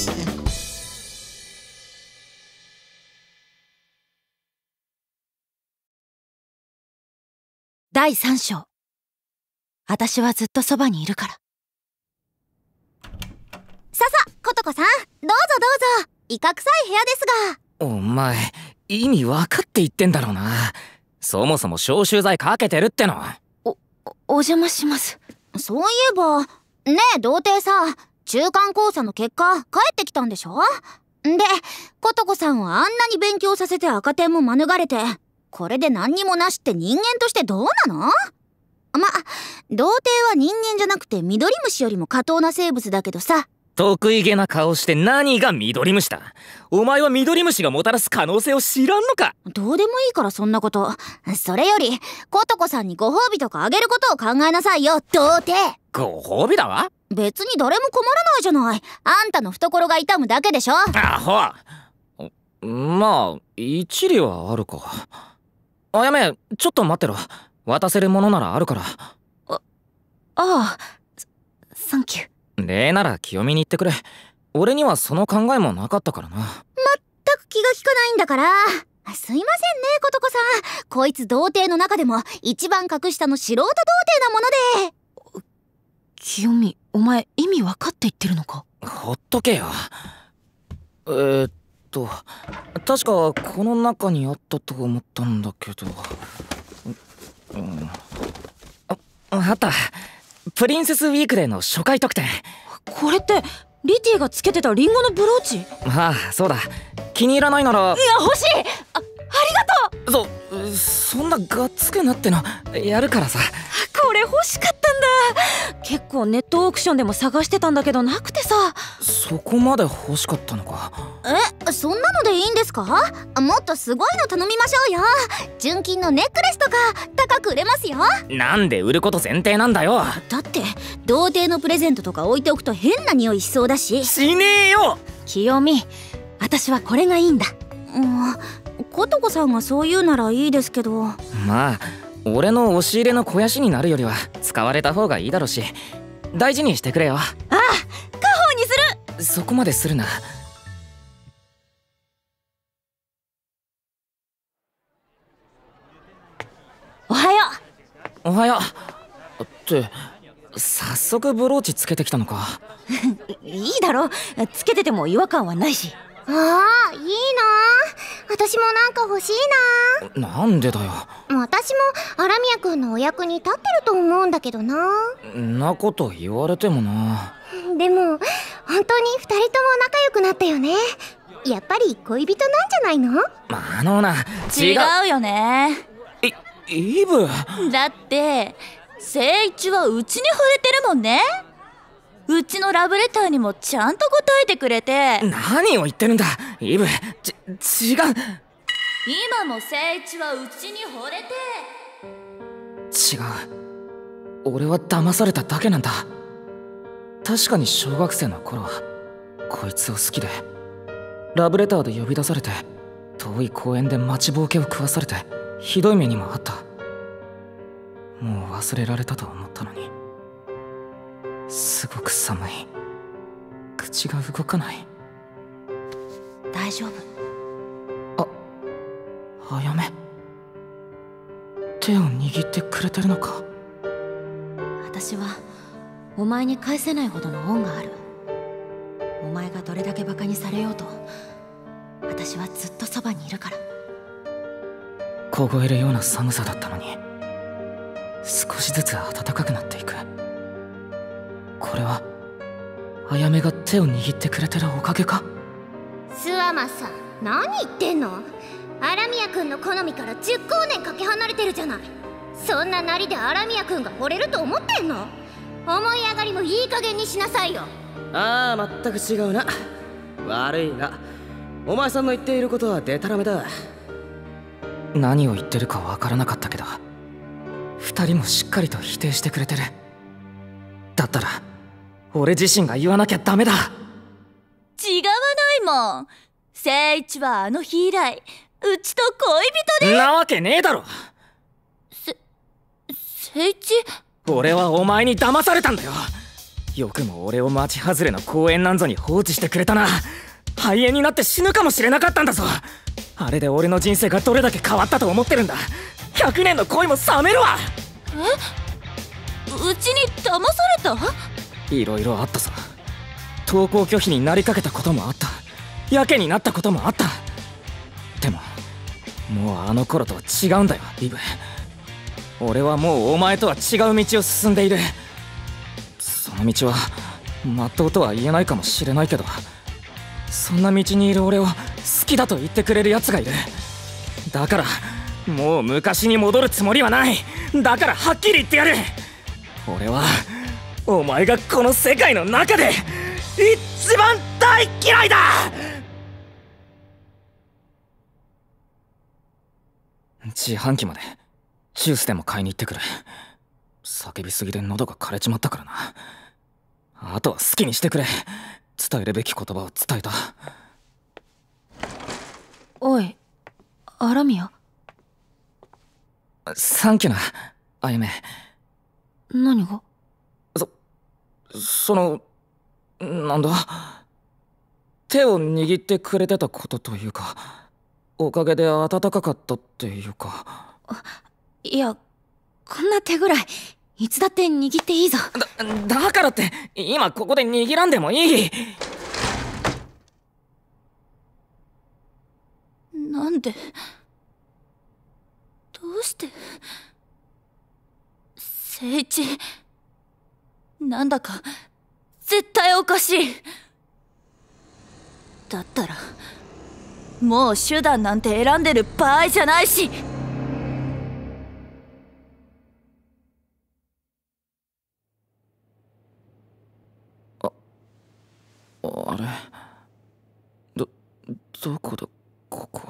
第3章。私はずっとそばにいるから。 さ、ことこさん、どうぞどうぞ。 いかくさい部屋ですが。 お前意味分かって言ってんだろうな。そもそも消臭剤かけてるっての。 お邪魔します。 そういえばねえ童貞さ、中間考査の結果帰ってきたんでしょ。でことこさんはあんなに勉強させて赤点も免れて、これで何にもなしって人間としてどうなの？童貞は人間じゃなくてミドリムシよりも下等な生物だけどさ。 得意げな顔して何がミドリムシだ。お前はミドリムシがもたらす可能性を知らんのか。 どうでもいいからそんなこと。それよりことこさんにご褒美とかあげることを考えなさいよ童貞。 ご褒美だわ。 別に誰も困らないじゃない。あんたの懐が痛むだけでしょ。 アホ。まあ一理はあるか。あやめちょっと待ってろ。渡せるものならあるから。 ああ、サンキュー。 礼なら清美に言ってくれ。俺にはその考えもなかったからな。 まったく気が利かないんだから。すいませんねことこさん。こいつ童貞の中でも一番格下の素人童貞なもので。 清美、お前意味分かって言ってるのか。 ほっとけよ。確かこの中にあったと思ったんだけど。あった。プリンセスウィークデーの初回特典。 これってリティがつけてたリンゴのブローチ？ ああ、そうだ。気に入らないなら。 いや欲しい。ありがとう。そんながっつくなってのやるからさ。 これ欲しかったんだ。結構ネットオークションでも探してたんだけどなくてさ。 そこまで欲しかったのか。 そんなのでいいんですか？もっとすごいの頼みましょうよ。純金のネックレスとか高く売れますよ。 なんで売ること前提なんだよ。 だって童貞のプレゼントとか置いておくと変な匂いしそうだし。 しねえよ清美、私はこれがいいんだ。 ことこさんがそう言うならいいですけど。 まあ俺の押し入れの肥やしになるよりは使われた方がいいだろうし、大事にしてくれよ。ああ、 家宝にする。そこまでするな。 おはよう。おはようって早速ブローチつけてきたのか。 いいだろ、つけてても違和感はないし。 ああ、いいな。私もなんか欲しいな。 なんでだよ。 私もアラミヤくんのお役に立ってると思うんだけどな。 なこと言われてもな。 でも本当に2人とも仲良くなったよね。やっぱり恋人なんじゃないの？ 違うよね。 イブ。 だって聖一はうちに惚れてるもんね。うちのラブレターにもちゃんと答えてくれて。 何を言ってるんだイブ。違う。 今も聖一はうちに惚れて。 違う。俺は騙されただけなんだ。確かに小学生の頃はこいつを好きで、ラブレターで呼び出されて遠い公園で待ちぼうけを食わされてひどい目にもあった。もう忘れられたと思ったのに。すごく寒い。口が動かない。 大丈夫？ あやめ手を握ってくれてるのか。 私はお前に返せないほどの恩がある。お前がどれだけバカにされようと私はずっとそばにいるから。 凍えるような寒さだったのに少しずつ暖かくなっていく。これはあやめが手を握ってくれてるおかげか。 スワマさん、何言ってんの？アラミヤくんの好みから10光年かけ離れてるじゃない。そんななりでアラミヤくんが惚れると思ってんの？思い上がりもいい加減にしなさいよ。 ああ、全く違うな。悪いがお前さんの言っていることはデタラメだ。 何を言ってるかわからなかったけど二人もしっかりと否定してくれてる。だったら俺自身が言わなきゃダメだ。 違わないもん。聖一はあの日以来うちと恋人で。 なわけねえだろ。 聖一？ 俺はお前に騙されたんだよ。よくも俺を町外れの公園なんぞに放置してくれたな。肺炎になって死ぬかもしれなかったんだぞ。あれで俺の人生がどれだけ変わったと思ってるんだ。100年の恋も冷めるわ。 うちに騙された？ いろいろあったさ。登校拒否になりかけたこともあった。 やけになったこともあった。でももうあの頃とは違うんだよイブ。俺はもうお前とは違う道を進んでいる。その道はまっとうとは言えないかもしれないけど、そんな道にいる俺を好きだと言ってくれるやつがいる。だからもう昔に戻るつもりはない。だからはっきり言ってやる。俺はお前がこの世界の中で一番大嫌いだ。自販機までジュースでも買いに行ってくる。叫びすぎで喉が枯れちまったからな。あとは好きにしてくれ。伝えるべき言葉を伝えた。 おい、アラミア。 サンキューな、あやめ。 何が？ その、なんだ、手を握ってくれてたことというか、おかげで温かかったっていうか。 いや、こんな手ぐらいいつだって握っていいぞ。 だからって今ここで握らんでもいい。 なんで、どうして聖一、なんだか絶対おかしい。だったらもう手段なんて選んでる場合じゃないし。 あれ、どこだここ。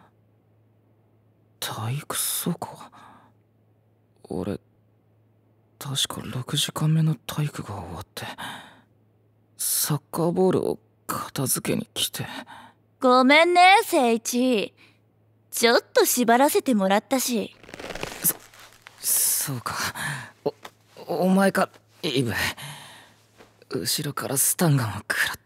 体育倉庫。俺確か6時間目の体育が終わってサッカーボールを片付けに来て。 ごめんね聖一、ちょっと縛らせてもらったし。 そうか。お前かイブ。後ろからスタンガンを食らって。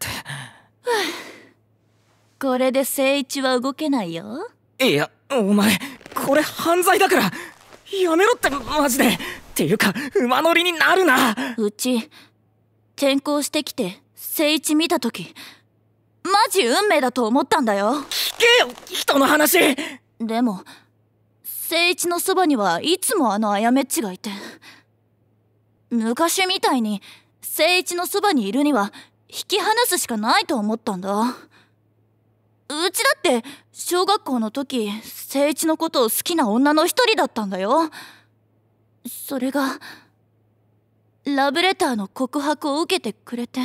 これで聖一は動けないよ。 いやお前これ犯罪だからやめろってマジで。っていうか馬乗りになるな。 うち転校してきて聖一見た時マジ運命だと思ったんだよ。 聞けよ人の話。 でも聖一のそばにはいつもあのあやめっちがいて、昔みたいに聖一のそばにいるには引き離すしかないと思ったんだ。うちだって小学校の時聖一のことを好きな女の一人だったんだよ。それがラブレターの告白を受けてくれて、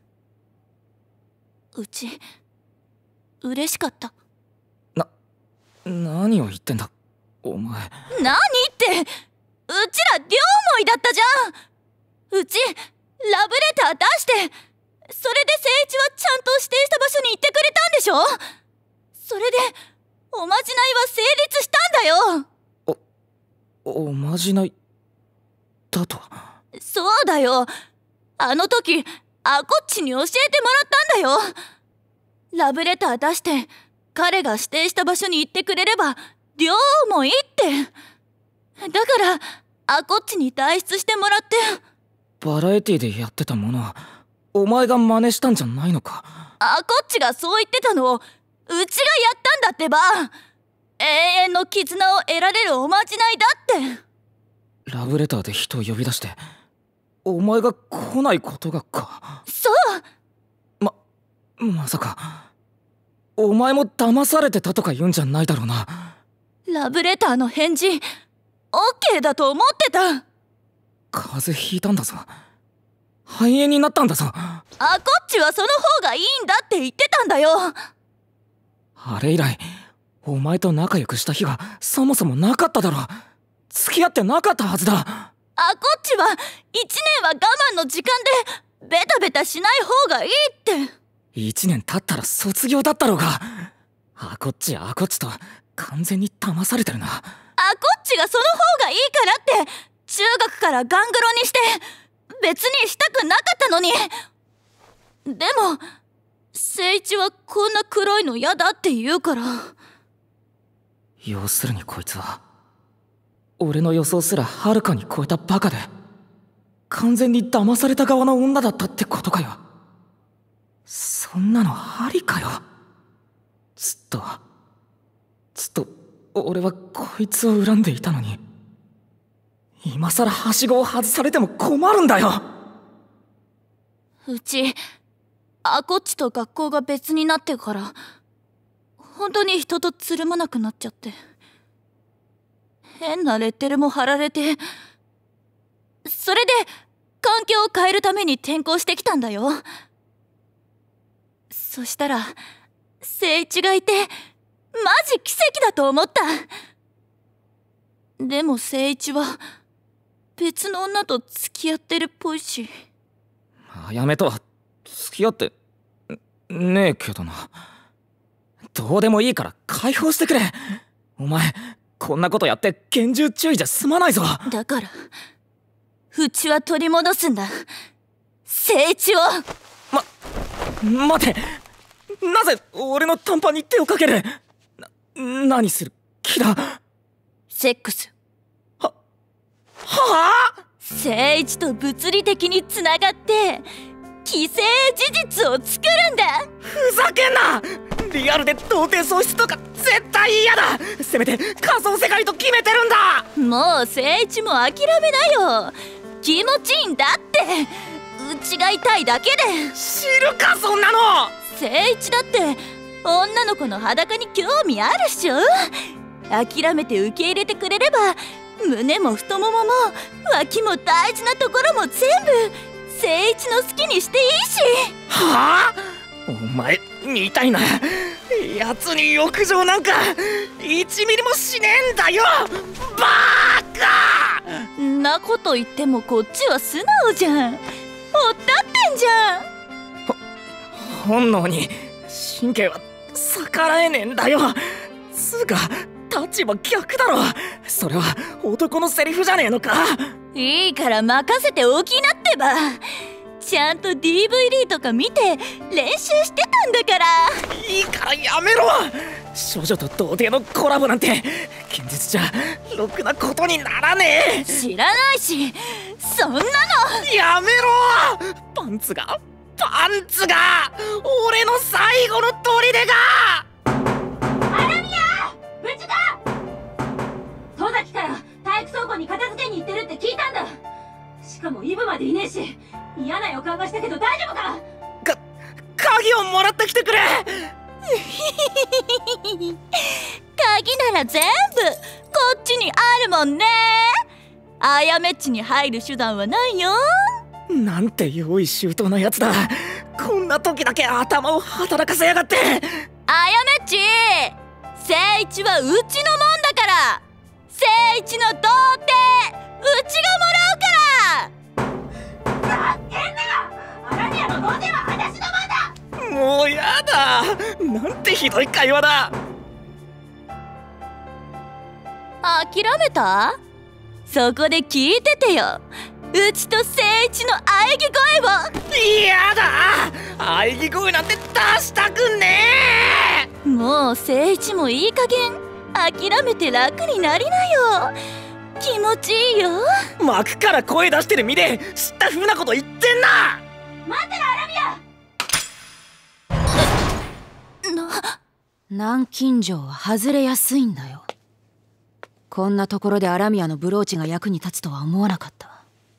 うち嬉しかった。 何を言ってんだお前。 何って、うちら両思いだったじゃん。うちラブレター出して、それで聖一はちゃんと指定した場所に行ってくれたんでしょ。それでおまじないは成立したんだよ。 おまじないだと。 そうだよ。あの時アコッチに教えてもらったんだよ。ラブレター出して彼が指定した場所に行ってくれれば両思いって。だからアコッチに代筆してもらって。 バラエティでやってたものはお前が真似したんじゃないのか。 アコッチがそう言ってたのをうちがやったんだってば。永遠の絆を得られるおまじないだって。 ラブレターで人を呼び出してお前が来ないことがか。 そう。 まさかお前も騙されてたとか言うんじゃないだろうな。 ラブレターの返事オッケーだと思ってた。 風邪ひいたんだぞ。肺炎になったんだぞ。 アコッチはその方がいいんだって言ってたんだよ。 あれ以来お前と仲良くした日はそもそもなかっただろ。付き合ってなかったはずだ。 アコッチは1年は我慢の時間でベタベタしない方がいいって。 1年経ったら卒業だったろうが。あこっちと完全に騙されてるな。 アコッチがその方がいいからって中学からガングロにして別にしたくなかったのに。でも聖一はこんな黒いの嫌だって言うから。 要するにこいつは俺の予想すらはるかに超えたバカで完全に騙された側の女だったってことかよ。そんなのありかよ。 とずっと俺はこいつを恨んでいたのに、今さらはしごを外されても困るんだよ。 うちこっちと学校が別になってから本当に人とつるまなくなっちゃって、変なレッテルも貼られて、それで環境を変えるために転校してきたんだよ。そしたら聖一がいてマジ奇跡だと思った。でも聖一は別の女と付き合ってるっぽいし。 あやめとは付き合ってねえけどな。どうでもいいから解放してくれ。お前こんなことやって厳重注意じゃ済まないぞ。 だからうちは取り戻すんだ、聖一を。 待て、なぜ俺の短パンに手をかける。何する気だ。 セックス。 はあ。 聖一と物理的につながって既成事実を作るんだ。 ふざけんな。リアルで童貞喪失とか絶対嫌だ。せめて仮想世界と決めてるんだ。 もう聖一も諦めなよ。気持ちいいんだって。うちが痛いだけで。 知るかそんなの。 聖一だって女の子の裸に興味あるっしょ。諦めて受け入れてくれれば胸も太ももも脇も大事なところも全部聖一の好きにしていいし。 はあ。お前みたいなやつに欲情なんか1ミリもしねえんだよ。バーカ。 んなこと言ってもこっちは素直じゃん。ほったってんじゃん。 本能に神経は逆らえねえんだよ。つうか立場逆だろ。それは男のセリフじゃねえのか。 いいから任せておきなってば。ちゃんと DVD とか見て練習してたんだから。 いいからやめろ。少女と童貞のコラボなんて現実じゃろくなことにならねえ。 知らないしそんなの。 やめろ。パンツが俺の最後の砦が。 アラミア、無事だ。戸崎から体育倉庫に片付けに行ってるって聞いたんだ。しかもイブまでいねえし、嫌な予感がしたけど大丈夫か。 鍵をもらってきてくれ。 鍵なら全部こっちにあるもんね。あやめっちに入る手段はないよ。 なんて用意周到なやつだ。こんな時だけ頭を働かせやがって。 あやめっち、聖一はうちのもんだから。聖一の童貞うちがもらうから。 ざけんなよ。アラミアの童貞は私のもんだ。 もうやだ。なんてひどい会話だ。 諦めた？そこで聞いててよ。うちと聖一の喘ぎ声を。 やだ。喘ぎ声なんて出したくねえ。もう聖一もいい加減諦めて楽になりなよ。気持ちいいよ。 幕から声出してる身で知った風なこと言ってんな。 待ってろアラミア。 南京錠は外れやすいんだよ。こんなところでアラミアのブローチが役に立つとは思わなかった。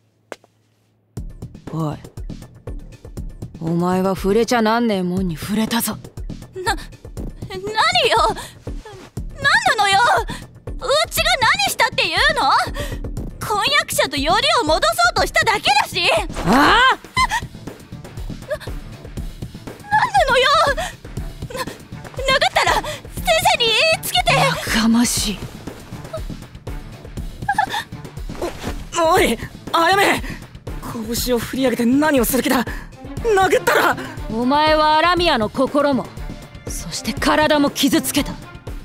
おい、お前は触れちゃなんねえもんに触れたぞ。 何よ。何なのよ。うちが何したっていうの。婚約者とよりを戻そうとしただけだし。 ああ。 なんなのよ。殴ったら先生に言いつけて。 やかましい。 おい、あやめ。拳を振り上げて何をする気だ。殴ったら。 お前はアラミアの心もそして体も傷つけた。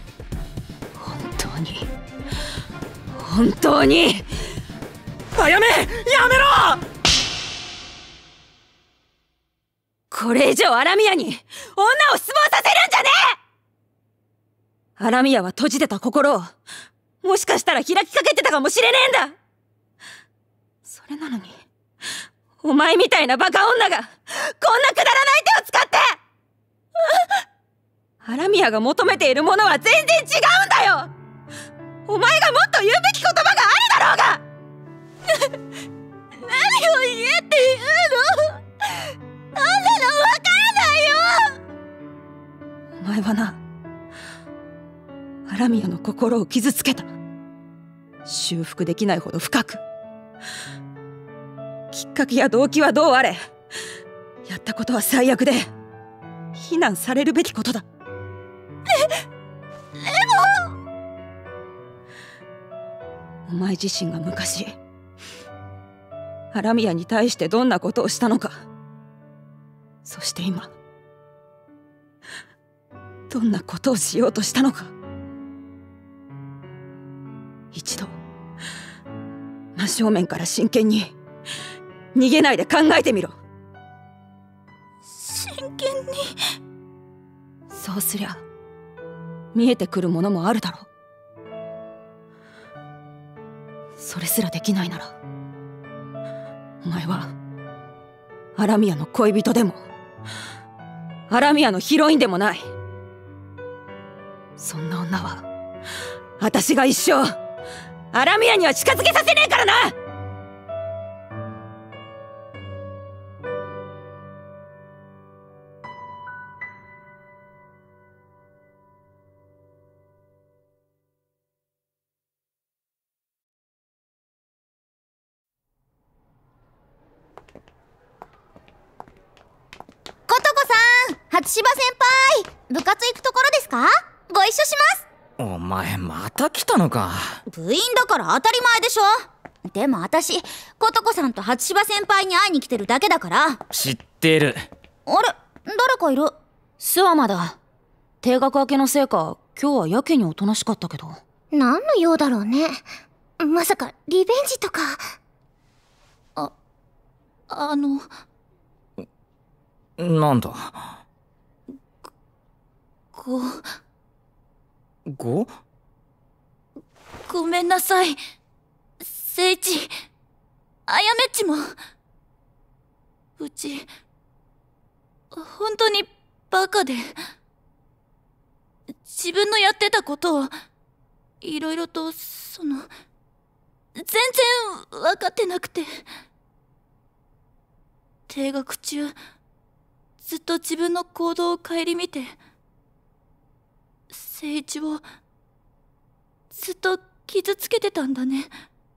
本当にあやめ、やめろ。 これ以上アラミアに女を失望させるんじゃねえ。アラミアは閉じてた心をもしかしたら開きかけてたかもしれねえんだ。それなのにお前みたいなバカ女がこんなくだらない手を使ってアラミアが求めているものは全然違うんだよ。お前がもっと言うべき言葉があるだろうが。何を言えって言うの？あんなのわからないよ。お前はな、アラミアの心を傷つけた。修復できないほど深く。きっかけや動機はどうあれ、やったことは最悪で非難されるべきことだ。でもお前自身が昔アラミアに対してどんなことをしたのか、そして今どんなことをしようとしたのか、一度真正面から真剣に逃げないで考えてみろ。 真剣に。 そうすりゃ見えてくるものもあるだろう。それすらできないなら、お前はアラミアの恋人でもアラミアのヒロインでもない。そんな女は私が一生アラミアには近づけさせねえからな。 初芝先輩、部活行くところですか？ご一緒します。 お前また来たのか。 部員だから当たり前でしょ。でも私、ことこさんと初芝先輩に会いに来てるだけだから。 知ってる。 あれ、誰かいる。 スワマだ。定学明けのせいか今日はやけにおとなしかったけど。 何の用だろうね。まさかリベンジとか。 なんだ。 ごめんなさい。聖一、あやめっちも。うち、本当にバカで、自分のやってたことを、いろいろと、全然分かってなくて。停学中、ずっと自分の行動を顧みて、聖一をずっと傷つけてたんだね。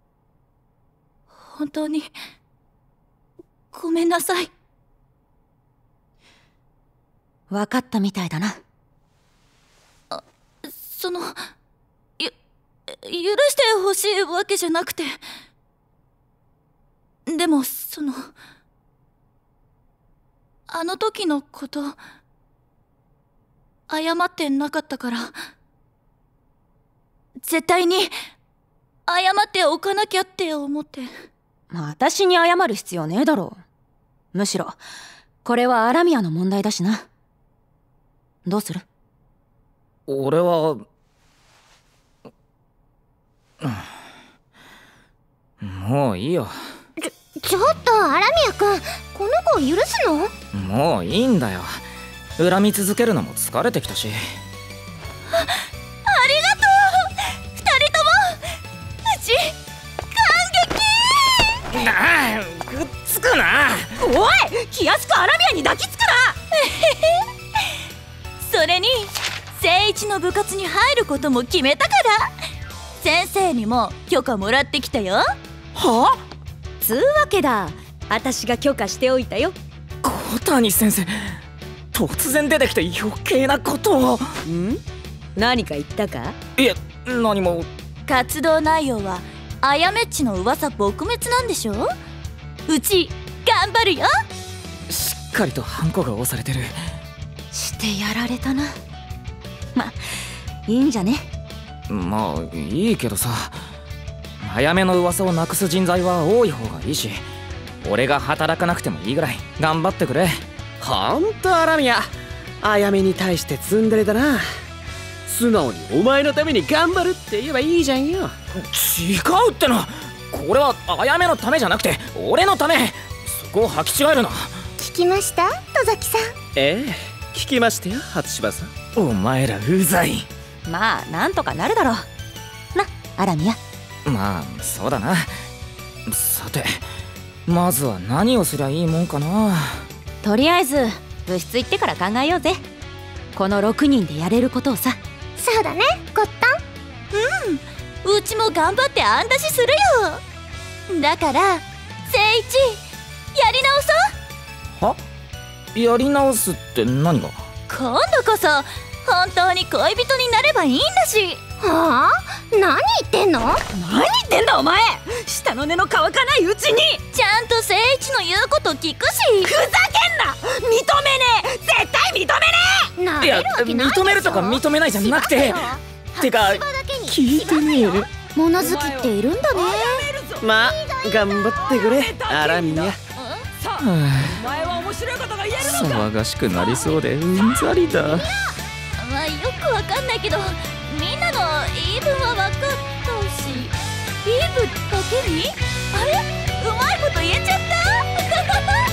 本当にごめんなさい。 分かったみたいだな。 許してほしいわけじゃなくて、でもあの時のこと謝ってなかったから、絶対に謝っておかなきゃって思って。 まあ私に謝る必要ねえだろう。むしろこれはアラミアの問題だしな。どうする？ 俺はもういいよ。 ちょっとアラミア君、この子を許すの？ もういいんだよ。恨み続けるのも疲れてきたし。 ありがとう、二人とも。うち感激。 くっつくな。 おい、気安くアラミアに抱きつくな。 それに聖一の部活に入ることも決めたから、先生にも許可もらってきたよ。 はあ？つうわけだ。私が許可しておいたよ。 小谷先生、突然出てきて余計なことを。 何か言ったか？ いや、何も。 活動内容はあやめっちの噂撲滅なんでしょ？うち頑張るよ。 しっかりとハンコが押されてる。 してやられたな。ま、いいんじゃね？ まあいいけどさ、あやめの噂をなくす人材は多い方がいいし、俺が働かなくてもいいぐらい頑張ってくれ。 ほんとアラミア、あやめに対してツンデレだな。素直にお前のために頑張るって言えばいいじゃんよ。 違うっての。これはあやめのためじゃなくて俺のため。そこを履き違えるな。 聞きました、戸崎さん。 ええ、 聞きましたよ初芝さん。 お前らうざい。 まあなんとかなるだろうな、アラミヤ。 まあそうだな。さてまずは何をすりゃいいもんかな。 とりあえず部室行ってから考えようぜ。この6人でやれることをさ。 そうだね、ゴッタン。 うちも頑張ってあん出しするよ。だから聖一、やり直そう。 は？やり直すって何が？ 今度こそ本当に恋人になればいいんだし。 はあ？何言ってんの？ 何言ってんだお前。下の根の乾かないうちにちゃんと聖一の言うこと聞くし。 ふざけんな。認めねえ、絶対認めねえ。 いや認めるとか認めないじゃなくて、てか聞いてねえ。 物好きっているんだね。 まあ頑張ってくれアラミヤ。 お前は面白いことが言えるのか。 騒がしくなりそうでうんざりだ。 まあよくわかんないけど、みんなの言い分は分かったし、イブだけにあれうまいこと言えちゃった